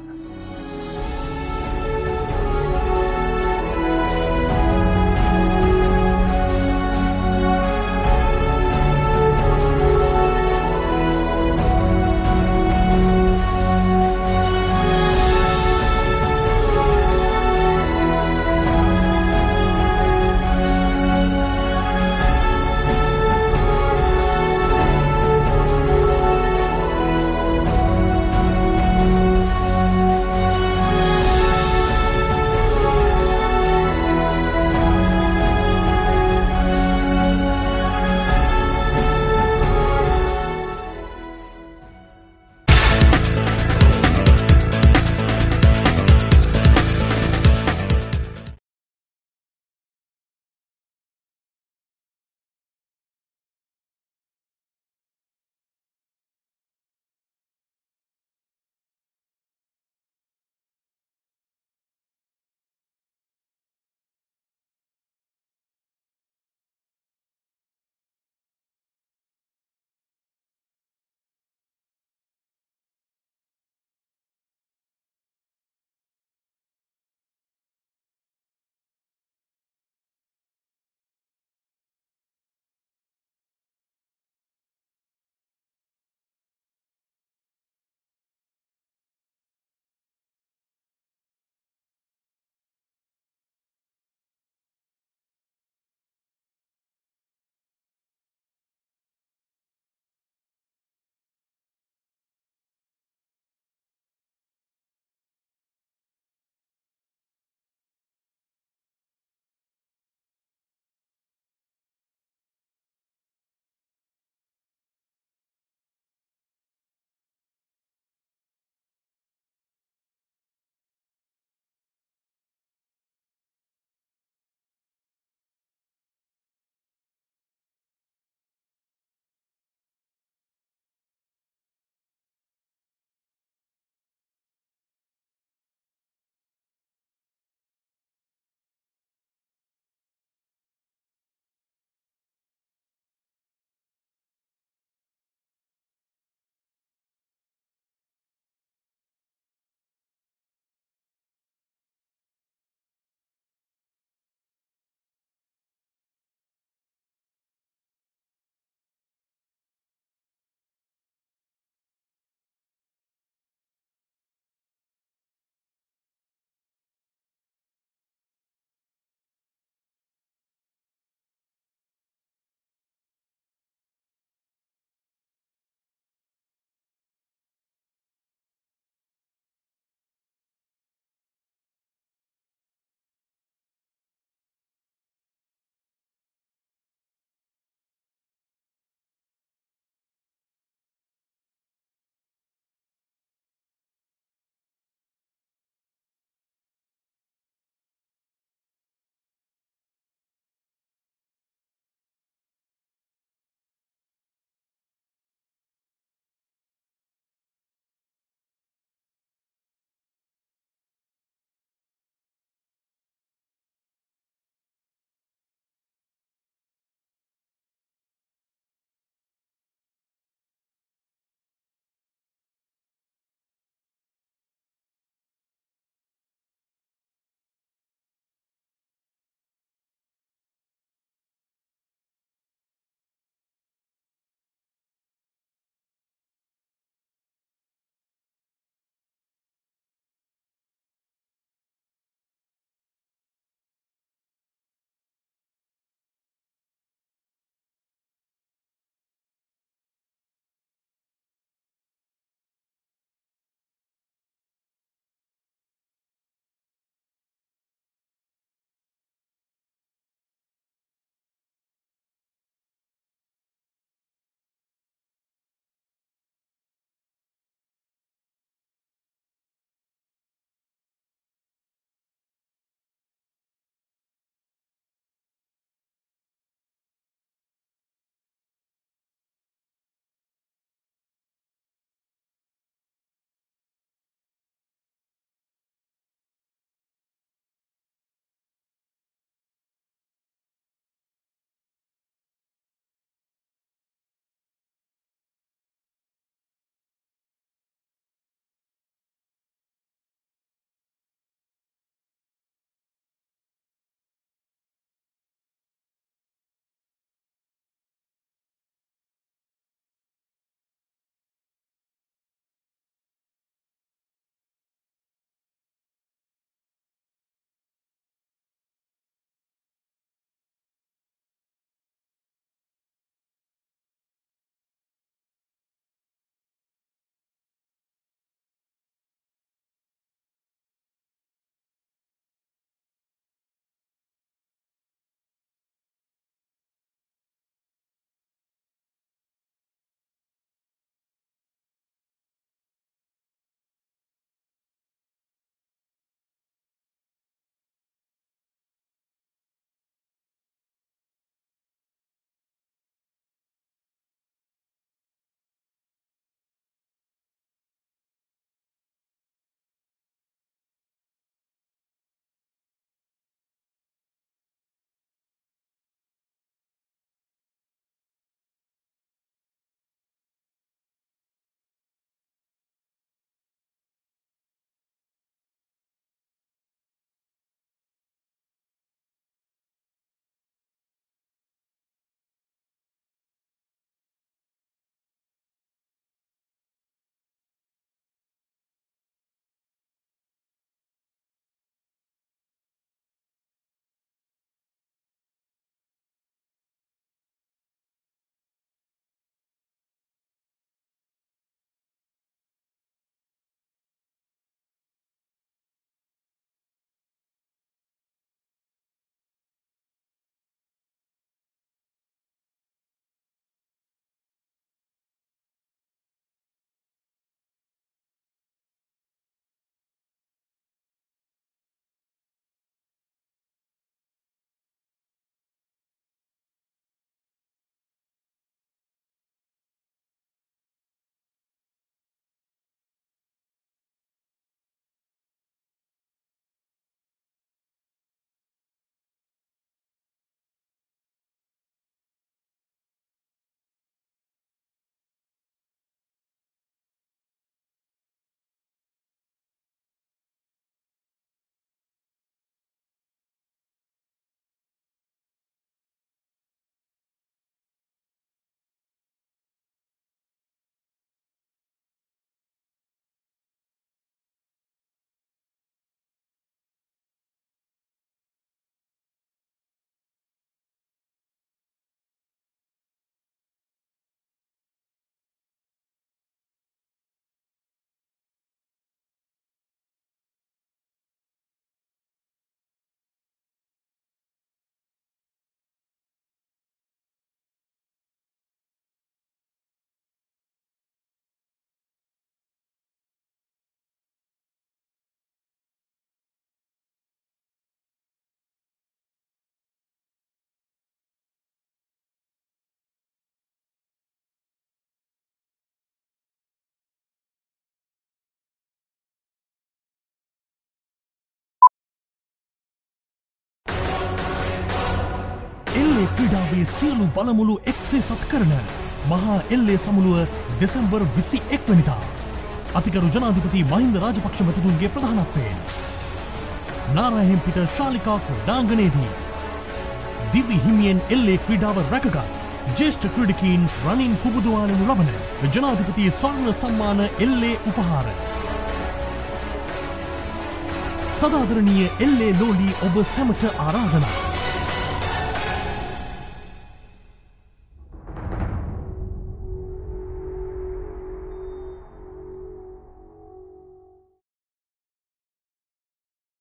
එල්ලේ ක්‍රීඩාවේ සියලු බලමුළු එක්සේ සත් කරන මහා එල්ලේ සමුළුව දෙසැම්බර් 21 වෙනිදා අතිගරු ජනාධිපති මහින්ද රාජපක්ෂ මැතිතුන්ගේ ප්‍රධානත්වයෙන් නාරාහෙම්පිට ශාලිකා ක්‍රීඩාංගණයේදී දිවි හිමියෙන් එල්ලේ ක්‍රීඩාව රැකගත් ජ්‍යෙෂ්ඨ ක්‍රීඩකීන් රනින් පුබුදුවාලනු ලබන ජනාධිපති ස්වර්ණ සම්මාන එල්ලේ උපහාර සදාදරණීය එල්ලේ ලෝලී ඔබ සැමට ආරාධනා